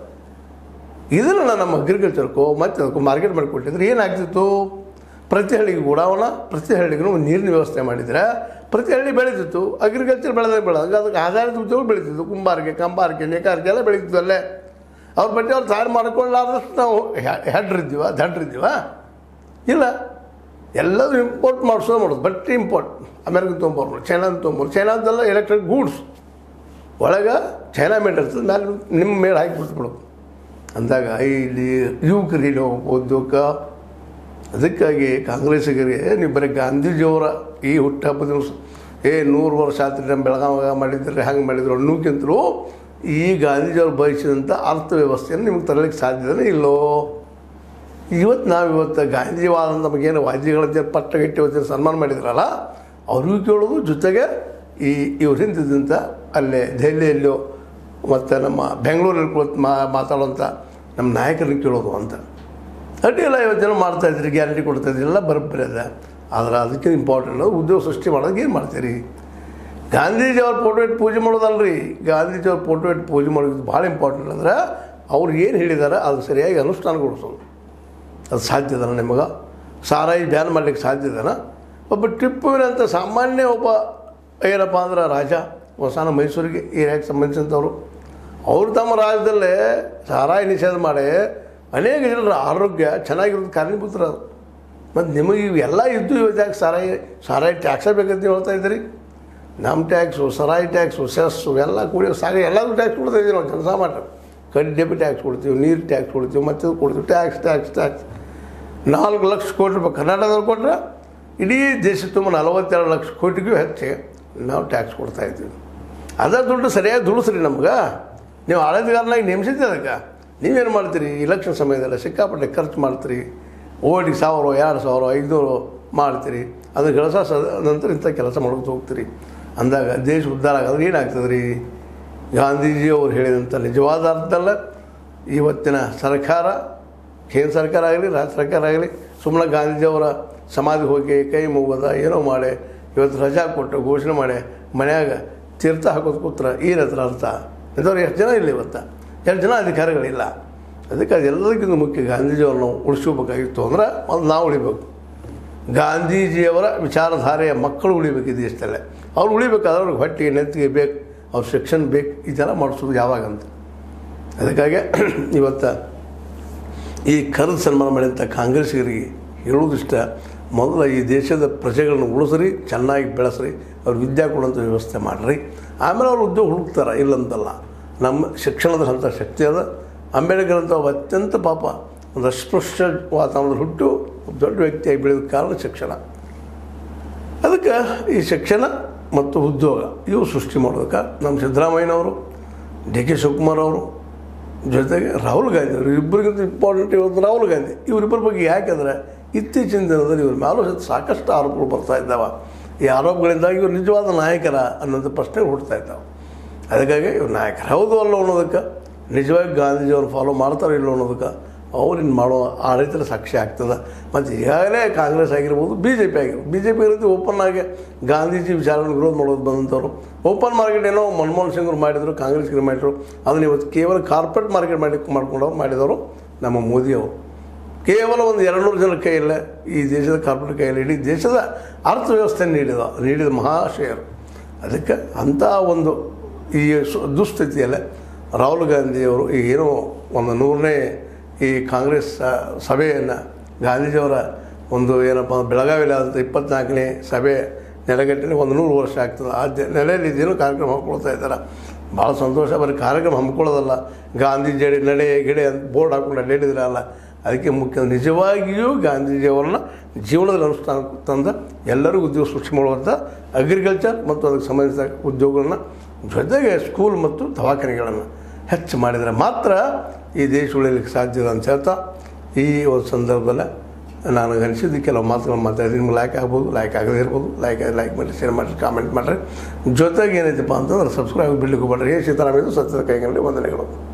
ಇದನ್ನು ನಮ್ಮ ಅಗ್ರಿಕಲ್ಚರ್ಕೋ ಮತ್ತು ಅದಕ್ಕೂ ಮಾರ್ಕೆಟ್ ಮಾಡಿಕೊಟ್ಟಿದ್ರೆ ಏನಾಗ್ತಿತ್ತು? ಪ್ರತಿ ಹಳ್ಳಿಗೆ ಗುಡಾವಣ, ಪ್ರತಿ ಹಳ್ಳಿಗೂ ಒಂದು ನೀರಿನ ವ್ಯವಸ್ಥೆ ಮಾಡಿದರೆ ಪ್ರತಿ ಹಳ್ಳಿ ಬೆಳೀತಿತ್ತು. ಅಗ್ರಿಕಲ್ಚರ್ ಬೆಳೆದಾಗ ಬೆಳೆದಾಗ ಅದಕ್ಕೆ ಆಧಾರಿತ ಉದ್ಯೋಗ ಬೆಳೀತಿತ್ತು. ಕುಂಬಾರಿಕೆ, ಕಂಬಾರಿಕೆ, ನೇಕಾರಿಕೆ ಎಲ್ಲ ಬೆಳೀತಿತ್ತು ಅಲ್ಲೇ. ಅವ್ರ ಬಟ್ಟೆ ಅವ್ರು ತಯಾರು ಮಾಡ್ಕೊಳ್ಳಾರ್ದಷ್ಟು ನಾವು ಹೆಡ್ರಿದ್ದೀವ, ದಡ್ರಿದ್ದೀವ? ಇಲ್ಲ, ಎಲ್ಲದೂ ಇಂಪೋರ್ಟ್ ಮಾಡಿಸೋದು ಮಾಡೋದು. ಬಟ್ಟೆ ಇಂಪೋರ್ಟ್ ಅಮೇರಿಕನ್ ತೊಗೊಂಬರ್ಬೋದು, ಚೈನಾದ ತೊಗೊಂಬರ್ಬೋದು. ಚೈನಾದೆಲ್ಲ ಎಲೆಕ್ಟ್ರಿಕ್ ಗೂಡ್ಸ್ ಒಳಗೆ ಚೈನಾ ಮೇಡ್ ಇರ್ತದೆ, ಮೇಲೆ ನಿಮ್ಮ ಮೇಲೆ ಹಾಕಿ ಬಿಡ್ತು ಅಂದಾಗ ಇಲ್ಲಿ ಯುವಕರಿಗೆ ಉದ್ಯೋಗ. ಅದಕ್ಕಾಗಿ ಕಾಂಗ್ರೆಸ್ಸಿಗರಿಗೆ ನೀವು ಬರೀ ಗಾಂಧೀಜಿಯವರ ಈ ಹುಟ್ಟುಹಬ್ಬದ ದಿವಸ ಏ ನೂರು ವರ್ಷ ಆತ್ರಿ ನಮ್ಮ ಬೆಳಗಾವಾಗ ಮಾಡಿದ್ರೆ ಹಂಗೆ ಮಾಡಿದ್ರು ಅನ್ನೋಕ್ಕಿಂತಲೂ ಈ ಗಾಂಧೀಜಿಯವ್ರು ಬಯಸಿದಂಥ ಅರ್ಥವ್ಯವಸ್ಥೆಯನ್ನು ನಿಮಗೆ ತರಲಿಕ್ಕೆ ಸಾಧ್ಯನೇ ಇಲ್ಲೋ. ಇವತ್ತು ನಾವು ಇವತ್ತು ಗಾಂಧೀಜಿವಾದ ನಮಗೇನು ವಾದ್ಯಗಳ ಪಟ್ಟಗಟ್ಟಿ ಇವತ್ತಿನ ಸನ್ಮಾನ ಮಾಡಿದ್ರಲ್ಲ, ಅವ್ರಿಗೂ ಕೇಳೋದು, ಜೊತೆಗೆ ಈ ಇವ್ರು ಹಿಂದಿದ್ದಂಥ ಅಲ್ಲೇ ದೆಹಲಿಯಲ್ಲೋ ಮತ್ತು ನಮ್ಮ ಬೆಂಗಳೂರಲ್ಲಿ ಕುಳಿತು ಮಾ ಮಾತಾಡೋಂಥ ನಮ್ಮ ನಾಯಕರನ್ನ ಕೇಳೋದು ಅಂತ. ಅಡ್ಡಿಲ್ಲ, ಇವತ್ತೇನೋ ಮಾಡ್ತಾಯಿದ್ರಿ, ಗ್ಯಾರಂಟಿ ಕೊಡ್ತಾಯಿದ್ರಿ, ಎಲ್ಲ ಬರೋಬ್ಬರಿ ಅದ. ಆದರೆ ಅದಕ್ಕೆ ಇಂಪಾರ್ಟೆಂಟ್ ಉದ್ಯೋಗ ಸೃಷ್ಟಿ ಮಾಡೋದಕ್ಕೆ ಏನು ಮಾಡ್ತೀರಿ? ಗಾಂಧೀಜಿಯವ್ರ ಫೋಟೋ ಇಟ್ಟು ಪೂಜೆ ಮಾಡೋದಲ್ರಿ. ಗಾಂಧೀಜಿಯವ್ರ ಫೋಟೋ ಇಟ್ಟು ಪೂಜೆ ಮಾಡೋದು ಭಾಳ ಇಂಪಾರ್ಟೆಂಟ್. ಅಂದ್ರೆ ಅವ್ರು ಏನು ಹೇಳಿದ್ದಾರೆ ಅದು ಸರಿಯಾಗಿ ಅನುಷ್ಠಾನಗೊಳಿಸೋದು. ಅದು ಸಾಧ್ಯದನ ನಿಮಗೆ? ಸಾರಾಯಿ ಬ್ಯಾನ್ ಮಾಡಲಿಕ್ಕೆ ಸಾಧ್ಯದನ? ಒಬ್ಬ ಟಿಪ್ಪುವಿನಂಥ ಸಾಮಾನ್ಯ ಒಬ್ಬ ಏನಪ್ಪ ಅಂದ್ರೆ ರಾಜ, ಹೊಸಾನ ಮೈಸೂರಿಗೆ ಏರಿಯಾಕ್ಕೆ ಸಂಬಂಧಿಸಿದಂಥವ್ರು, ಅವರು ತಮ್ಮ ರಾಜ್ಯದಲ್ಲೇ ಸಾರಾಯಿ ನಿಷೇಧ ಮಾಡಿ ಅನೇಕ ಜನರ ಆರೋಗ್ಯ ಚೆನ್ನಾಗಿರೋದು ಕಾರಣೀಭೂತರು. ಅದು ಮತ್ತು ನಿಮಗೆ ಇವೆಲ್ಲ ಇದ್ದು ಇವತ್ತಾಗ ಸಾರಾಯಿ ಸಾರಾಯಿ ಟ್ಯಾಕ್ಸೇ ಬೇಕಂತ ನೀವು ಹೇಳ್ತಾ ಇದ್ದೀರಿ. ನಮ್ಮ ಟ್ಯಾಕ್ಸು, ಸರಾಯಿ ಟ್ಯಾಕ್ಸು, ಸೆಸ್ಸು ಎಲ್ಲ ಕೂಡಿ ಸಾಗ ಎಲ್ಲದೂ ಟ್ಯಾಕ್ಸ್ ಕೊಡ್ತಾ ಇದ್ದೀವಿ ನಾವು ಜನಸಾಮಾನ್ಯರು. ಕಡ್ಡಿ ಟ್ಯಾಕ್ಸ್ ಕೊಡ್ತೀವಿ, ನೀರು ಟ್ಯಾಕ್ಸ್ ಕೊಡ್ತೀವಿ, ಮತ್ತು ಕೊಡ್ತೀವಿ. ಟ್ಯಾಕ್ಸ್ ಟ್ಯಾಕ್ಸ್ ಟ್ಯಾಕ್ಸ್ ನಾಲ್ಕು ಲಕ್ಷ ಕೋಟಿ ರೂಪಾಯಿ ಕರ್ನಾಟಕದವ್ರು ಕೊಟ್ಟರೆ ಇಡೀ ದೇಶ ತುಂಬ ನಲವತ್ತೆರಡು ಲಕ್ಷ ಕೋಟಿಗೂ ಹೆಚ್ಚು ನಾವು ಟ್ಯಾಕ್ಸ್ ಕೊಡ್ತಾಯಿದ್ದೀವಿ. ಅದ ದುಡ್ಡು ಸರಿಯಾಗಿ ದುಡಿಸ್ರಿ ನಮ್ಗೆ. ನೀವು ಆಡಳಿತಗಾರನಾಗಿ ನೇಮಿಸಿದ್ದೆ ಅದಕ್ಕೆ ನೀವೇನು ಮಾಡ್ತೀರಿ? ಇಲೆಕ್ಷನ್ ಸಮಯದಲ್ಲಿ ಸಿಕ್ಕಾಪಟ್ಟೆ ಖರ್ಚು ಮಾಡ್ತೀರಿ. ಓಟಿಗೆ ಸಾವಿರ, ಎರಡು ಸಾವಿರ, ಐದುನೂರು ಮಾಡ್ತೀರಿ. ಅದನ್ನು ಕೆಲಸ ಸ ನಂತರ ಇಂಥ ಕೆಲಸ ಮಾಡೋಕ್ಕೆ ಹೋಗ್ತೀರಿ. ಅಂದಾಗ ದೇಶ ಉದ್ಧಾರ ಆಗೋದ್ರೆ ಏನಾಗ್ತದೆ ರೀ? ಗಾಂಧೀಜಿಯವರು ಹೇಳಿದಂಥ ನಿಜವಾದ ಅರ್ಥದಲ್ಲ ಇವತ್ತಿನ ಸರ್ಕಾರ, ಕೇಂದ್ರ ಸರ್ಕಾರ ಆಗಲಿ, ರಾಜ್ಯ ಸರ್ಕಾರ ಆಗಲಿ, ಸುಮ್ಮನೆ ಗಾಂಧೀಜಿಯವರ ಸಮಾಧಿ ಹೋಗಿ ಕೈ ಮುಗೋದ ಏನೋ ಮಾಡಿ ಇವತ್ತು ರಜಾ ಕೊಟ್ಟು ಘೋಷಣೆ ಮಾಡಿ ಮನ್ಯಾಗ ತೀರ್ಥ ಹಾಕೋದು ಕೂತ್ರ ಏನತ್ರ ಅರ್ಥ? ಇಂಥವ್ರು ಎಷ್ಟು ಜನ ಇಲ್ಲ ಇವತ್ತು? ಎರಡು ಜನ ಅಧಿಕಾರಿಗಳಿಲ್ಲ. ಅದಕ್ಕೆ ಅದೆಲ್ಲದಕ್ಕಿಂತ ಮುಖ್ಯ ಗಾಂಧೀಜಿಯವ್ರನ್ನ ಉಳಿಸ್ಕೋಬೇಕಾಗಿತ್ತು ಅಂದ್ರೆ ಒಂದು ನಾವು ಉಳಿಬೇಕು. ಗಾಂಧೀಜಿಯವರ ವಿಚಾರಧಾರೆಯ ಮಕ್ಕಳು ಉಳಿಬೇಕು ಈ ದೇಶದಲ್ಲೇ. ಅವ್ರು ಉಳಿಬೇಕಾದ್ರೆ ಅವ್ರಿಗೆ ಹೊಟ್ಟೆಗೆ ನೆತ್ತಿಗೆ ಬೇಕು, ಅವ್ರ ಶಿಕ್ಷಣ ಬೇಕು. ಇದೆಲ್ಲ ಮಾಡಿಸೋದು ಯಾವಾಗಂತ. ಅದಕ್ಕಾಗಿ ಇವತ್ತು ಈ ಕರೆದು ಸನ್ಮಾನ ಮಾಡಿದಂಥ ಕಾಂಗ್ರೆಸ್ಸಿಗರಿಗೆ ಹೇಳೋದಿಷ್ಟ, ಮೊದಲು ಈ ದೇಶದ ಪ್ರಜೆಗಳನ್ನ ಉಳಿಸ್ರಿ, ಚೆನ್ನಾಗಿ ಬೆಳೆಸ್ರಿ, ಅವ್ರು ವಿದ್ಯೆ ಕೊಡುವಂಥ ವ್ಯವಸ್ಥೆ ಮಾಡಿರಿ. ಆಮೇಲೆ ಅವ್ರು ಉದ್ಯೋಗ ಹುಡುಕ್ತಾರೆ, ಇಲ್ಲಂತಲ್ಲ. ನಮ್ಮ ಶಿಕ್ಷಣದ ಅಂಥ ಶಕ್ತಿ ಅದ. ಅಂಬೇಡ್ಕರ್ ಅಂತ ಒಬ್ಬ ಅತ್ಯಂತ ಪಾಪ ಒಂದು ಅಸ್ಪೃಶ್ಯ ವಾತಾವರಣದಲ್ಲಿ ಹುಟ್ಟು ಒಬ್ಬ ದೊಡ್ಡ ವ್ಯಕ್ತಿಯಾಗಿ ಬೆಳೆದ ಕಾರಣ ಶಿಕ್ಷಣ. ಅದಕ್ಕೆ ಈ ಶಿಕ್ಷಣ ಮತ್ತು ಉದ್ಯೋಗ ಇವು ಸೃಷ್ಟಿ ಮಾಡೋದಕ್ಕೆ ನಮ್ಮ ಸಿದ್ದರಾಮಯ್ಯನವರು, ಡಿ ಕೆ ಶಿವಕುಮಾರ್ ಅವರು, ಜೊತೆಗೆ ರಾಹುಲ್ ಗಾಂಧಿ ಅವರು, ಇಬ್ಬರಿಗಿಂತ ಇಂಪಾರ್ಟೆಂಟ್ ಇವತ್ತು ರಾಹುಲ್ ಗಾಂಧಿ. ಇವರಿಬ್ಬರ ಬಗ್ಗೆ ಯಾಕೆಂದರೆ ಇತ್ತೀಚಿನ ದಿನದಲ್ಲಿ ಇವ್ರ ಮೇಲೂ ಸಾಕಷ್ಟು ಆರೋಪಗಳು ಬರ್ತಾ ಇದ್ದಾವೆ. ಈ ಆರೋಪಗಳಿಂದಾಗಿ ಇವರು ನಿಜವಾದ ನಾಯಕರ ಅನ್ನೋಂಥ ಪ್ರಶ್ನೆಗಳು ಹುಡ್ತಾ ಇದ್ದಾವೆ. ಅದಕ್ಕಾಗಿ ಇವ್ರು ನಾಯಕರು ಹೌದು ಅಲ್ಲ ಅನ್ನೋದಕ್ಕೆ, ನಿಜವಾಗಿ ಗಾಂಧೀಜಿಯವ್ರು ಫಾಲೋ ಮಾಡ್ತಾರೋ ಇಲ್ಲ ಅನ್ನೋದಕ್ಕೆ ಅವ್ರಿನ್ನು ಮಾಡೋ ಆಡಳಿತರ ಸಾಕ್ಷಿ ಆಗ್ತದೆ. ಮತ್ತು ಈಗಾಗಲೇ ಕಾಂಗ್ರೆಸ್ ಆಗಿರ್ಬೋದು, ಬಿ ಜೆ ಪಿ ಆಗಿರ್ಬೋದು. ಬಿ ಜೆ ಪಿ ಇರುತ್ತೆ ಓಪನ್ ಆಗಿ ಗಾಂಧೀಜಿ ವಿಚಾರವನ್ನು ವಿರೋಧ ಮಾಡೋದು ಬಂದಂಥವ್ರು. ಓಪನ್ ಮಾರ್ಕೆಟ್ ಏನೋ ಮನಮೋಹನ್ ಸಿಂಗ್ರು ಮಾಡಿದರು, ಕಾಂಗ್ರೆಸ್ಗೆ ಮಾಡಿದರು. ಅದನ್ನು ಇವತ್ತು ಕೇವಲ ಕಾರ್ಪೊರೇಟ್ ಮಾರ್ಕೆಟ್ ಮಾಡಿ ಮಾಡ್ಕೊಂಡು ಮಾಡಿದವರು ನಮ್ಮ ಮೋದಿಯವರು. ಕೇವಲ ಒಂದು ಎರಡು ನೂರು ಜನ ಕೈಯಲ್ಲ, ಈ ದೇಶದ ಕಾರ್ಪೊರೇಟ್ ಕೈಯಲ್ಲಿ ಇಡೀ ದೇಶದ ಅರ್ಥವ್ಯವಸ್ಥೆ ನೀಡಿದ ನೀಡಿದ ಮಹಾಶಯರು. ಅದಕ್ಕೆ ಅಂಥ ಒಂದು ಈ ದುಸ್ಥಿತಿಯಲ್ಲ ರಾಹುಲ್ ಗಾಂಧಿಯವರು ಏನೋ ಒಂದು ನೂರನೇ ಈ ಕಾಂಗ್ರೆಸ್ ಸಭೆಯನ್ನು ಗಾಂಧೀಜಿಯವರ ಒಂದು ಏನಪ್ಪ ಬೆಳಗಾವಿಯಲ್ಲಿ ಆದಂಥ ಇಪ್ಪತ್ನಾಲ್ಕನೇ ಸಭೆ ನೆಲೆಗಟ್ಟಿನ ಒಂದು ನೂರು ವರ್ಷ ಆಗ್ತದೆ. ಆ ನೆಲೆಯಲ್ಲಿ ಇದೇನೋ ಕಾರ್ಯಕ್ರಮ ಹಮ್ಮಿಕೊಳ್ತಾ ಇದ್ದಾರೆ. ಭಾಳ ಸಂತೋಷ. ಬರೀ ಕಾರ್ಯಕ್ರಮ ಹಮ್ಮಿಕೊಳ್ಳೋದಲ್ಲ, ಗಾಂಧಿ ಜಡಿ ನಡೆ ಗಿಡೆ ಅಂತ ಬೋರ್ಡ್ ಹಾಕೊಂಡು ಅಡ್ಡಾಡಿದ್ರಲ್ಲ. ಅದಕ್ಕೆ ಮುಖ್ಯ ನಿಜವಾಗಿಯೂ ಗಾಂಧೀಜಿಯವರನ್ನ ಜೀವನದಲ್ಲಿ ಅನುಷ್ಠಾನ ತಂದ ಎಲ್ಲರಿಗೂ ಉದ್ಯೋಗ ಸೃಷ್ಟಿ ಮಾಡುವಂಥ ಅಗ್ರಿಕಲ್ಚರ್ ಮತ್ತು ಅದಕ್ಕೆ ಸಂಬಂಧಿಸಿದ ಉದ್ಯೋಗಗಳನ್ನ ಜೊತೆಗೆ ಸ್ಕೂಲ್ ಮತ್ತು ದವಾಖಾನೆಗಳನ್ನು ಹೆಚ್ಚು ಮಾಡಿದರೆ ಮಾತ್ರ ಈ ದೇಶ ಉಳಿಯಲಿಕ್ಕೆ ಸಾಧ್ಯ ಅಂತ ಹೇಳ್ತಾ ಈ ಒಂದು ಸಂದರ್ಭದಲ್ಲಿ ನಾನು ಅನಿಸಿದ್ದು ಕೆಲವು ಮಾತುಗಳು ಮಾತಾಡಿದ್ರೆ ನಿಮ್ಗೆ ಲೈಕ್ ಆಗ್ಬೋದು, ಲೈಕ್ ಆಗದೇ ಇರ್ಬೋದು. ಲೈಕ್ ಲೈಕ್ ಮಾಡಿ, ಶೇರ್ ಮಾಡಿರಿ, ಕಾಮೆಂಟ್ ಮಾಡಿರಿ. ಜೊತೆಗೆ ಏನೈತಪ್ಪ ಅಂತಂದ್ರೆ ಸಬ್ಸ್ಕ್ರೈಬ್ ಬಿಡ್ಲಿಕ್ಕೆ ಹೋಗ್ಬೇಡ್ರಿ. ಹೇ ಸೀತಾರಾಮ, ಇದು ಸತ್ಯದ ಕೈಗಳಲ್ಲಿ ವಂದನೆಗಳು.